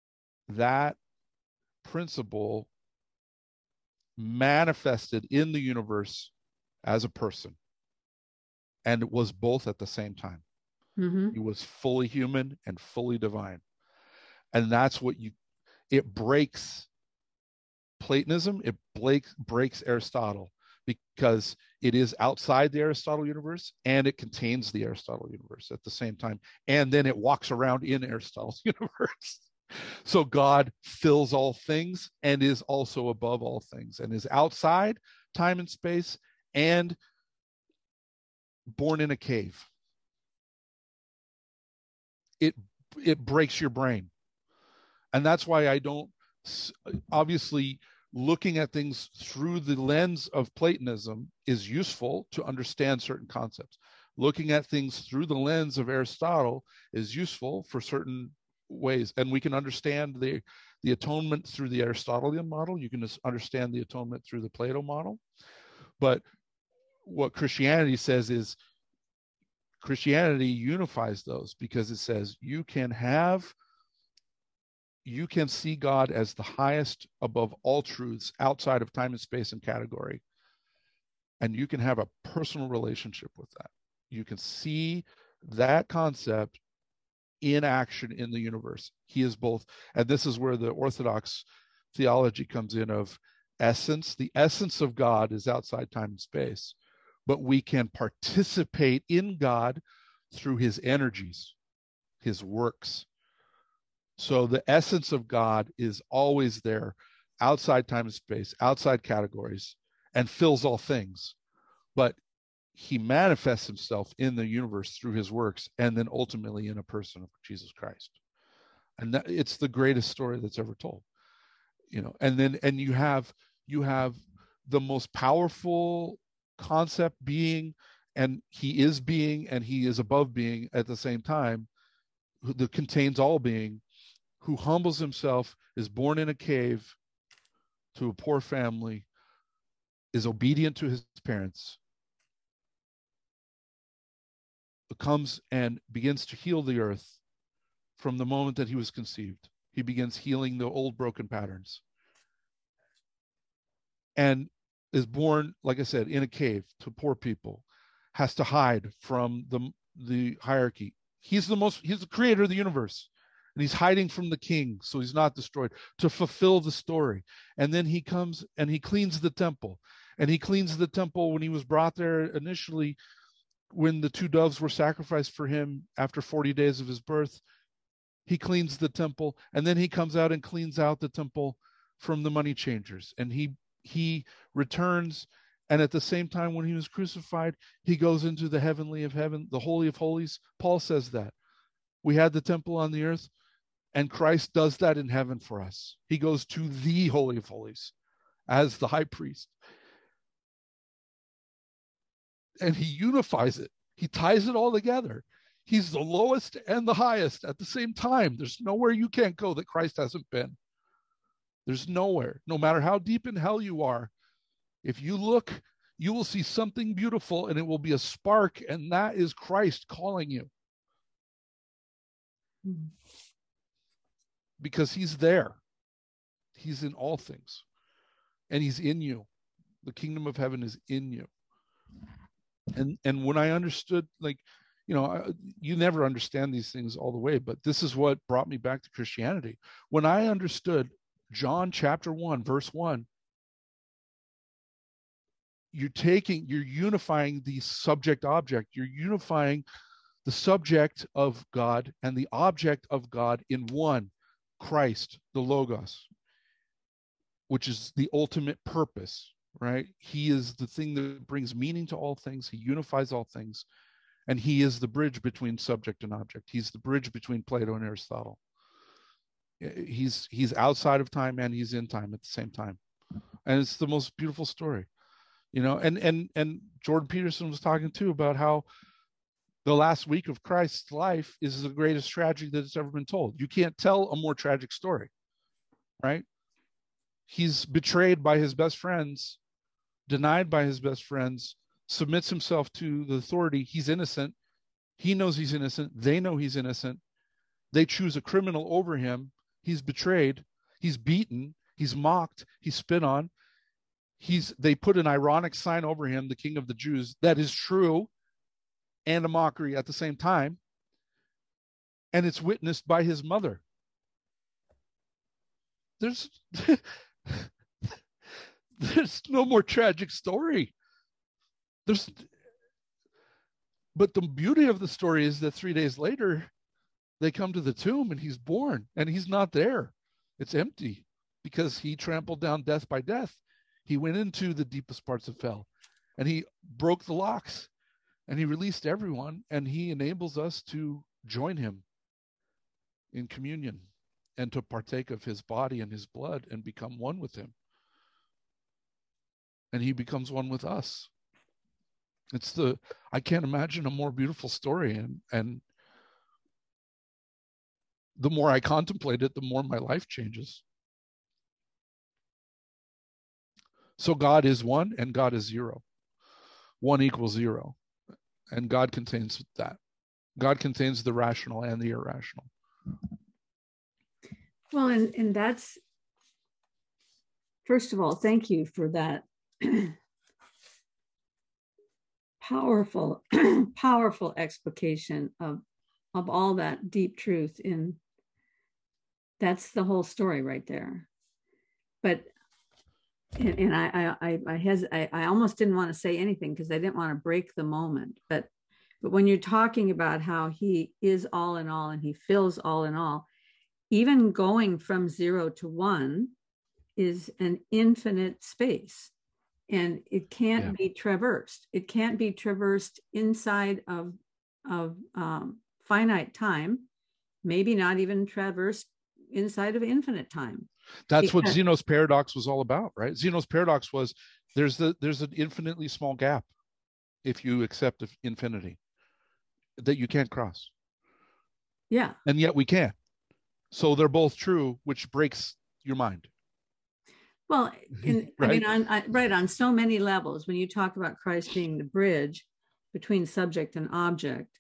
principle manifested in the universe as a person, and it was both at the same time. Mm-hmm. He was fully human and fully divine. And that's what it breaks Platonism, it breaks Aristotle, because it is outside the Aristotle universe and it contains the Aristotle universe at the same time. And then it walks around in Aristotle's universe. So God fills all things and is also above all things and is outside time and space and born in a cave. It breaks your brain. And that's why I don't, obviously, looking at things through the lens of Platonism is useful to understand certain concepts. Looking at things through the lens of Aristotle is useful for certain ways. And we can understand the atonement through the Aristotelian model. You can just understand the atonement through the Plato model. But what Christianity says is, Christianity unifies those, because it says you can see God as the highest above all truths outside of time and space and category. And you can have a personal relationship with that. You can see that concept in action in the universe. He is both, and this is where the Orthodox theology comes in of essence. The essence of God is outside time and space, but we can participate in God through his energies, his works. So the essence of God is always there, outside time and space, outside categories, and fills all things. But he manifests himself in the universe through his works, and then ultimately in a person of Jesus Christ. And it's the greatest story that's ever told. And you have the most powerful concept being, and he is being, and he is above being at the same time, that contains all being, who humbles himself, is born in a cave, to a poor family, is obedient to his parents, comes and begins to heal the earth from the moment that he was conceived. He begins healing the old broken patterns. And is born, like I said, in a cave to poor people, has to hide from the hierarchy. He's the creator of the universe. And he's hiding from the king, so he's not destroyed, to fulfill the story. And then he comes and he cleans the temple. And he cleans the temple when he was brought there initially, when the 2 doves were sacrificed for him after 40 days of his birth. He cleans the temple, and then he comes out and cleans out the temple from the money changers. And he returns, and at the same time when he was crucified, he goes into the heavenly of heaven, the holy of holies. Paul says that we had the temple on the earth, and Christ does that in heaven for us. He goes to the holy of holies as the high priest, and he unifies it. He ties it all together. He's the lowest and the highest at the same time. There's nowhere you can't go that Christ hasn't been. There's nowhere. No matter how deep in hell you are, if you look, you will see something beautiful, and it will be a spark, and that is Christ calling you. Because he's there. He's in all things. And he's in you. The kingdom of heaven is in you. And when I understood, like, you never understand these things all the way, but this is what brought me back to Christianity. When I understood John chapter 1, verse 1, you're unifying the subject object. You're unifying the subject of God and the object of God in one, Christ, the Logos, which is the ultimate purpose, right? He is the thing that brings meaning to all things. He unifies all things. And he is the bridge between subject and object. He's the bridge between Plato and Aristotle. He's outside of time and he's in time at the same time. And it's the most beautiful story, and Jordan Peterson was talking too about how the last week of Christ's life is the greatest tragedy that's ever been told. You can't tell a more tragic story, right? He's betrayed by his best friends, denied by his best friends, submits himself to the authority. He's innocent. He knows he's innocent. They know he's innocent. They choose a criminal over him. He's betrayed. He's beaten. He's mocked. He's spit on. They put an ironic sign over him, the King of the Jews, that is true and a mockery at the same time. And it's witnessed by his mother. There's no more tragic story. But the beauty of the story is that 3 days later, they come to the tomb and he's born and he's not there. It's empty because he trampled down death by death. He went into the deepest parts of hell and he broke the locks and he released everyone, and he enables us to join him in communion and to partake of his body and his blood and become one with him. And he becomes one with us. I can't imagine a more beautiful story. And the more I contemplate it, the more my life changes. So God is one and God is zero. 1 equals 0. And God contains that. God contains the rational and the irrational. Well, and that's, first of all, thank you for that powerful, powerful explication of all that deep truth in. That's the whole story right there. But and I almost didn't want to say anything because I didn't want to break the moment. But when you're talking about how he is all in all and he fills all in all, even going from 0 to 1 is an infinite space, and it can't be traversed. It can't be traversed inside of finite time, maybe not even traversed inside of infinite time. That's what Zeno's paradox was all about, right? Zeno's paradox was there's an infinitely small gap if you accept infinity that you can't cross. Yeah. And yet we can. So they're both true, which breaks your mind. Well, Right? on so many levels, when you talk about Christ being the bridge between subject and object,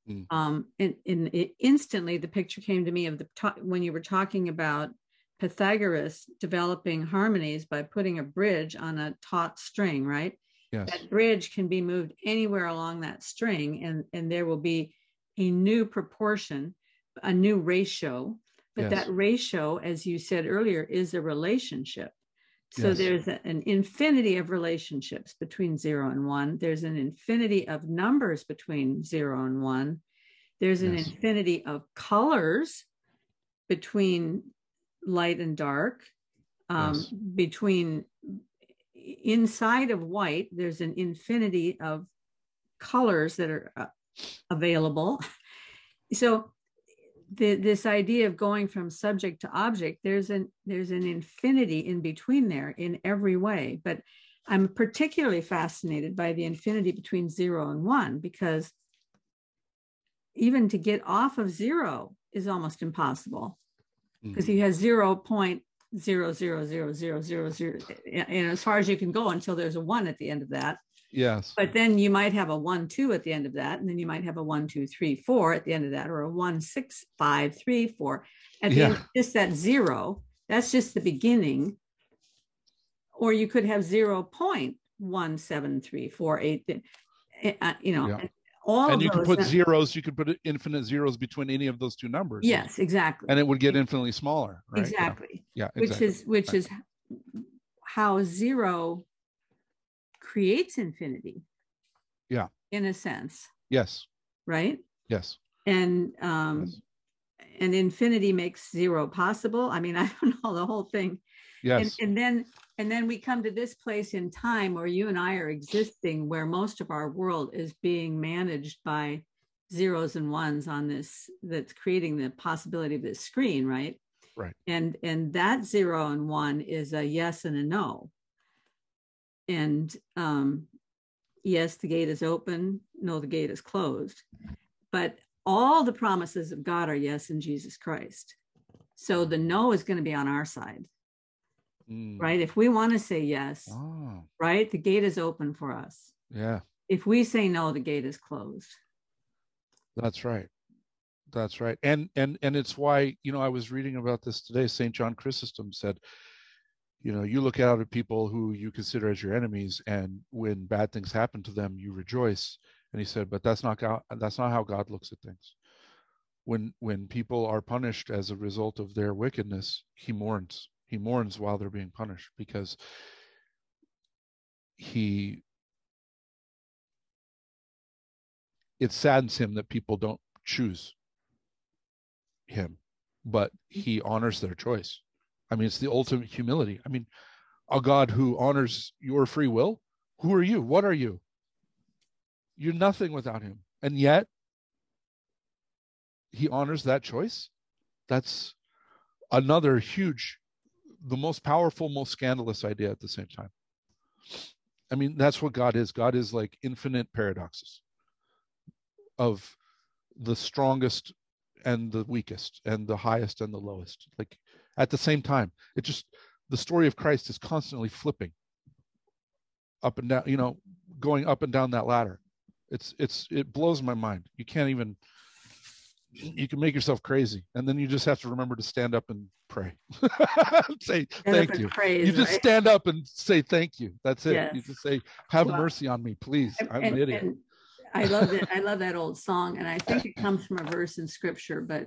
instantly the picture came to me of when you were talking about Pythagoras developing harmonies by putting a bridge on a taut string, right? Yes. That bridge can be moved anywhere along that string, and there will be a new proportion, a new ratio. But that ratio, as you said earlier, is a relationship. So there's an infinity of relationships between 0 and 1. There's an infinity of numbers between 0 and 1. There's an infinity of colors between light and dark. Between inside of white, there's an infinity of colors that are available. So this idea of going from subject to object, there's an infinity in between there in every way. But I'm particularly fascinated by the infinity between 0 and 1, because even to get off of 0 is almost impossible, because he has 0.0000000, and as far as you can go until there's a 1 at the end of that. Yes. But then you might have a 1, 2 at the end of that. And then you might have a 1, 2, 3, 4 at the end of that, or a 1, 6, 5, 3, 4. At the end, just that 0, that's just the beginning. Or you could have 0.17348, all and of you those. Could put zeros, you could put infinite zeros between any of those two numbers. Yes, exactly. And it would get infinitely smaller, right? Exactly. Yeah, exactly. Which is how 0 creates infinity. Yeah. In a sense. Yes. Right? Yes. And and infinity makes 0 possible. I mean, I don't know, the whole thing. Yes. And then we come to this place in time where you and I are existing, where most of our world is being managed by zeros and ones on this, that's creating the possibility of this screen, right? Right. And that 0 and 1 is a yes and a no. And yes, the gate is open. No, the gate is closed. But all the promises of God are yes in Jesus Christ. So the no is going to be on our side, right? If we want to say yes, right, the gate is open for us. Yeah. If we say no, the gate is closed. That's right. That's right. And it's why, I was reading about this today. St. John Chrysostom said, you look out at people who you consider as your enemies, and when bad things happen to them, you rejoice. And he said, but that's not how God looks at things. When people are punished as a result of their wickedness, he mourns. He mourns while they're being punished, because it saddens him that people don't choose him, but he honors their choice. I mean, it's the ultimate humility. I mean, a God who honors your free will. Who are you? What are you? You're nothing without him. And yet, he honors that choice. That's another huge, the most powerful, most scandalous idea at the same time. I mean, that's what God is. God is like infinite paradoxes of the strongest and the weakest, and the highest and the lowest. Like at the same time, the story of Christ is constantly flipping up and down, going up and down that ladder. It blows my mind. You can make yourself crazy, and then you just have to remember to stand up and pray. Say thank you. Praise, you just right? stand up and say thank you. That's it. Yes. You just say, have mercy on me, please. I'm an idiot. And I love it. I love that old song, and I think it comes from a verse in Scripture. But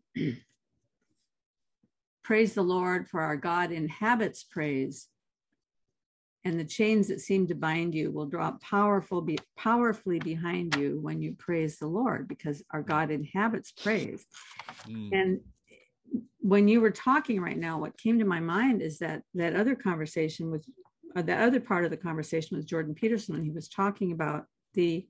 praise the Lord, for our God inhabits praise, and the chains that seem to bind you will drop powerfully behind you when you praise the Lord, because our God inhabits praise. And when you were talking right now, what came to my mind is that other conversation with the other part of the conversation with Jordan Peterson, when he was talking about the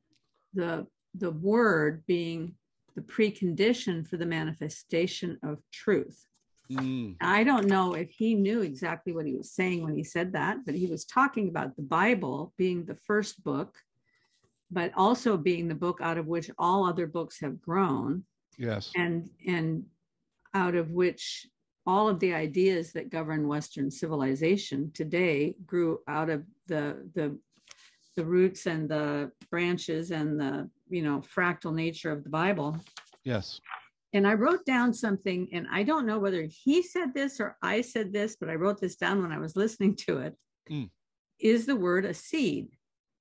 word being the precondition for the manifestation of truth. I don't know if he knew exactly what he was saying when he said that, but he was talking about the Bible being the first book, but also being the book out of which all other books have grown. Yes. And out of which all of the ideas that govern Western civilization today grew out of the roots and the branches and the, fractal nature of the Bible. Yes. And I wrote down something, and I don't know whether he said this or I said this, but I wrote this down when I was listening to it. Is the word a seed?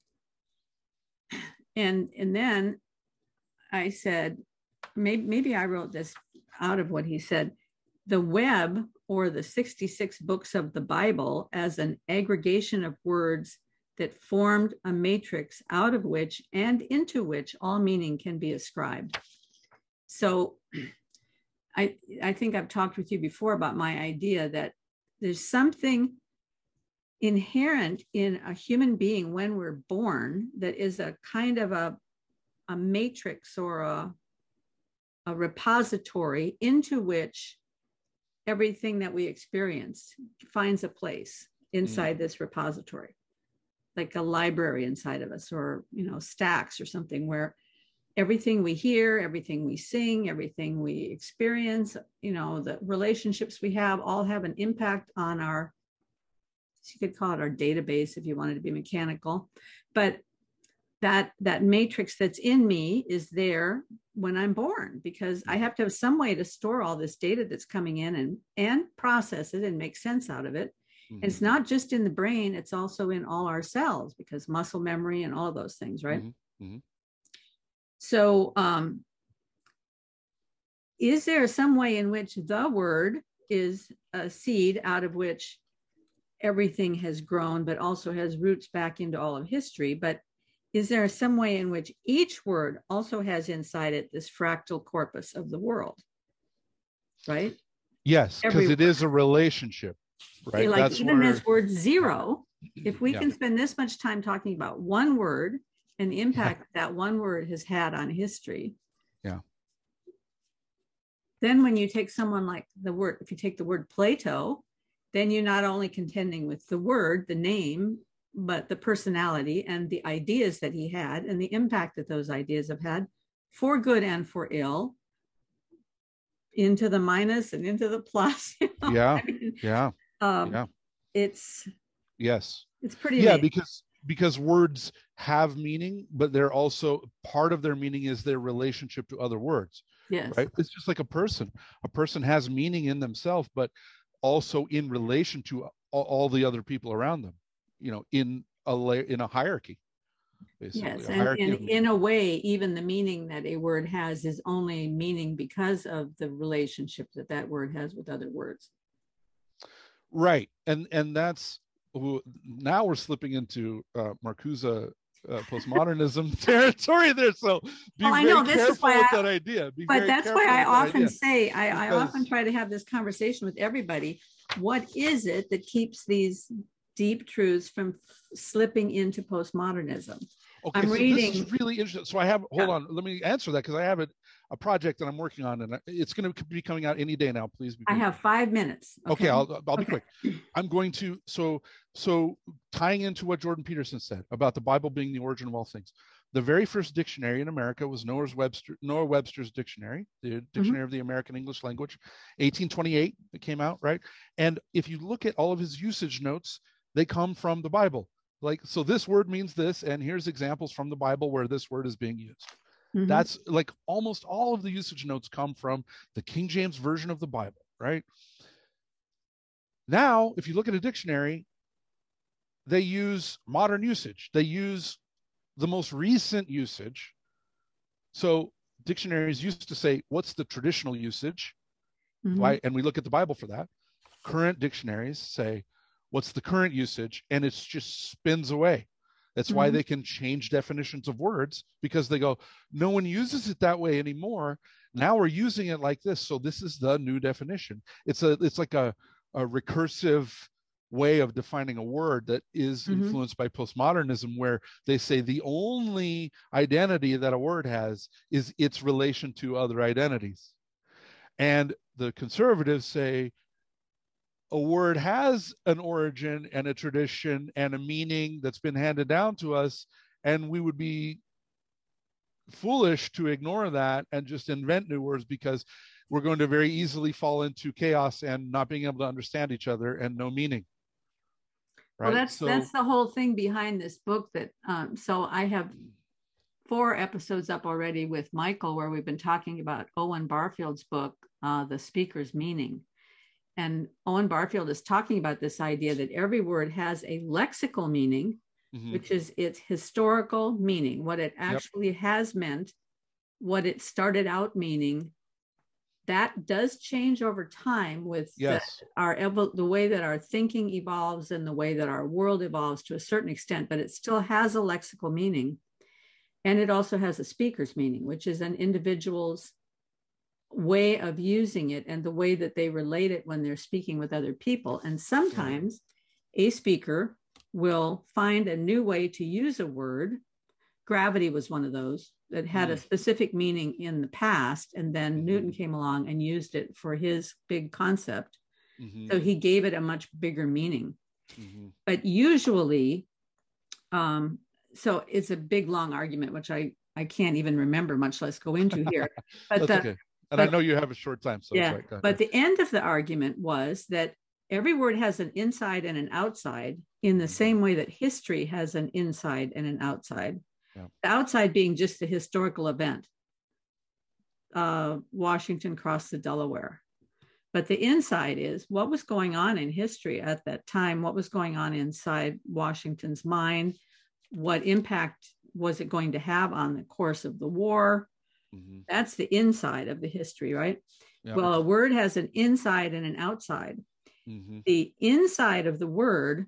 And then I said, maybe I wrote this out of what he said. The web, or the 66 books of the Bible, as an aggregation of words that formed a matrix out of which and into which all meaning can be ascribed. So I think I've talked with you before about my idea that there's something inherent in a human being when we're born that is a kind of a matrix or a repository into which everything that we experience finds a place inside this repository, like a library inside of us, or, stacks or something, where everything we hear, everything we sing, everything we experience, the relationships we have all have an impact on our, you could call it our database if you wanted to be mechanical, but that matrix that's in me is there when I'm born, because I have to have some way to store all this data that's coming in and process it and make sense out of it. And it's not just in the brain, it's also in all our cells, because muscle memory and all those things, right? So is there some way in which the word is a seed out of which everything has grown, but also has roots back into all of history? But is there some way in which each word also has inside it this fractal corpus of the world, right? Yes, because it is a relationship, right? Like, that's even this word zero, if we can spend this much time talking about one word and the impact that one word has had on history. Yeah. Then when you take someone like if you take the word Plato, then you're not only contending with the word, the name, but the personality and the ideas that he had and the impact that those ideas have had for good and for ill, into the minus and into the plus. Yeah. It's pretty amazing. Because words have meaning, but they're also, part of their meaning is their relationship to other words. Yes. Right. It's just like a person has meaning in themselves, but also in relation to all the other people around them, in a hierarchy. Basically. Yes, and in a way, even the meaning that a word has is only meaning because of the relationship that word has with other words. Right, and that's, now we're slipping into Marcuse postmodernism territory there. So be very careful with that idea. But that's why I often say, I often try to have this conversation with everybody. What is it that keeps these deep truths from slipping into postmodernism? Okay, I'm reading. This is really interesting. So I have, hold on, let me answer that, because I have a project that I'm working on, and it's going to be coming out any day now. Please be quick. I have 5 minutes. Okay, I'll be quick. I'm going to, so tying into what Jordan Peterson said about the Bible being the origin of all things. The very first dictionary in America was Noah Webster's dictionary, the Dictionary of the American English Language, 1828. It came out, right? And if you look at all of his usage notes, they come from the Bible. Like, so this word means this, and here's examples from the Bible where this word is being used. That's like almost all of the usage notes come from the King James Version of the Bible, right? Now, if you look at a dictionary, they use modern usage. They use the most recent usage. So dictionaries used to say, what's the traditional usage? Right? And we look at the Bible for that. Current dictionaries say, what's the current usage? And it just spins away. That's why they can change definitions of words, because they go, no one uses it that way anymore. Now we're using it like this. So this is the new definition. It's like a recursive way of defining a word that is influenced by postmodernism, where they say the only identity that a word has is its relation to other identities. And the conservatives say a word has an origin and a tradition and a meaning that's been handed down to us, and we would be foolish to ignore that and just invent new words, because we're going to very easily fall into chaos and not being able to understand each other and no meaning. Right. Well, that's the whole thing behind this book. That so I have 4 episodes up already with Michael where we've been talking about Owen Barfield's book, The Speaker's Meaning. And Owen Barfield is talking about this idea that every word has a lexical meaning, which is its historical meaning, what it actually has meant, what it started out meaning. That does change over time with the way that our thinking evolves and the way that our world evolves to a certain extent, but it still has a lexical meaning. And it also has a speaker's meaning, which is an individual's way of using it and the way that they relate it when they're speaking with other people. And sometimes a speaker will find a new way to use a word. Gravity was one of those that had a specific meaning in the past, and then Newton came along and used it for his big concept. So he gave it a much bigger meaning. But usually, so it's a big, long argument, which I can't even remember, much less go into here. But okay. And I know you have a short time. So yeah, but the end of the argument was that every word has an inside and an outside in the same way that history has an inside and an outside. The outside being just the historical event. Washington crossed the Delaware. But the inside is what was going on in history at that time, what was going on inside Washington's mind, what impact was it going to have on the course of the war. That's the inside of the history, right? Well, a word has an inside and an outside. The inside of the word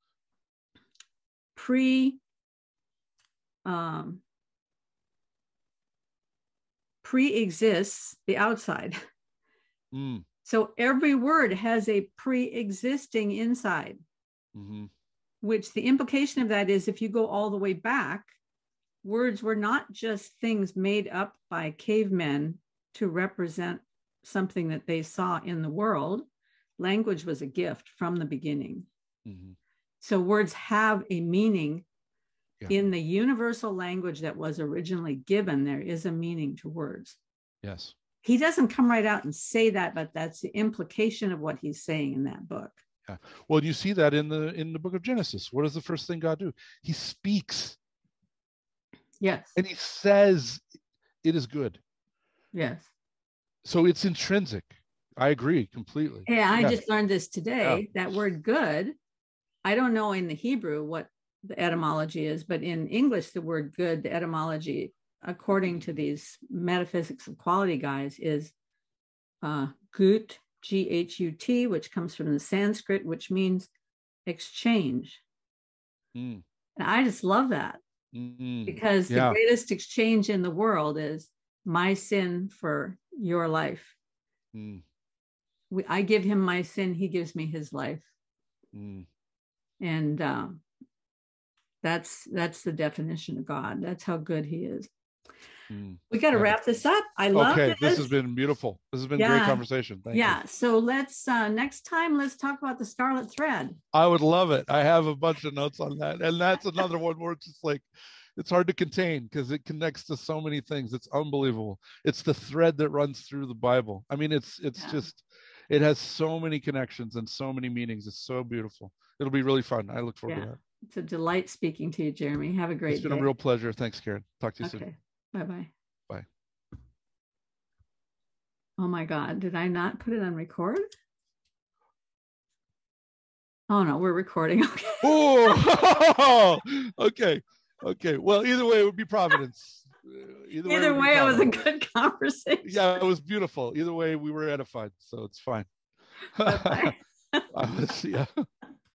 pre-exists the outside. So every word has a pre-existing inside, which the implication of that is if you go all the way back, words were not just things made up by cavemen to represent something that they saw in the world. Language was a gift from the beginning. So words have a meaning. In the universal language that was originally given, there is a meaning to words. Yes. He doesn't come right out and say that, but that's the implication of what he's saying in that book. Yeah. Well, you see that in the book of Genesis. What does the first thing God do? He speaks. Yes. And he says it is good. Yes. So it's intrinsic. I agree completely. Yeah, I just learned this today. That word good, I don't know in the Hebrew what the etymology is, but in English, the word good, the etymology, according to these metaphysics of quality guys, is gut, G-H-U-T, which comes from the Sanskrit, which means exchange. And I just love that because the greatest exchange in the world is my sin for your life. I give him my sin, he gives me his life. And that's the definition of God. That's how good he is. We got to wrap this up. I love this. This has been beautiful. This has been a great conversation. Thank you. So let's next time let's talk about the Scarlet Thread. I would love it. I have a bunch of notes on that, and that's another one where it's just like it's hard to contain because it connects to so many things. It's unbelievable. It's the thread that runs through the Bible. I mean, it's just it has so many connections and so many meanings. It's so beautiful. It'll be really fun. I look forward to that. It's a delight speaking to you, Jeremy. Have a great day. It's been a real pleasure. Thanks, Karen. Talk to you soon. Bye-bye. Bye. Oh my God. Did I not put it on record? Oh no, we're recording. Okay. Oh, okay. Well, either way, it would be Providence. Either way, it was a good conversation. Yeah, it was beautiful. Either way, we were edified, so it's fine. Bye-bye. Yeah.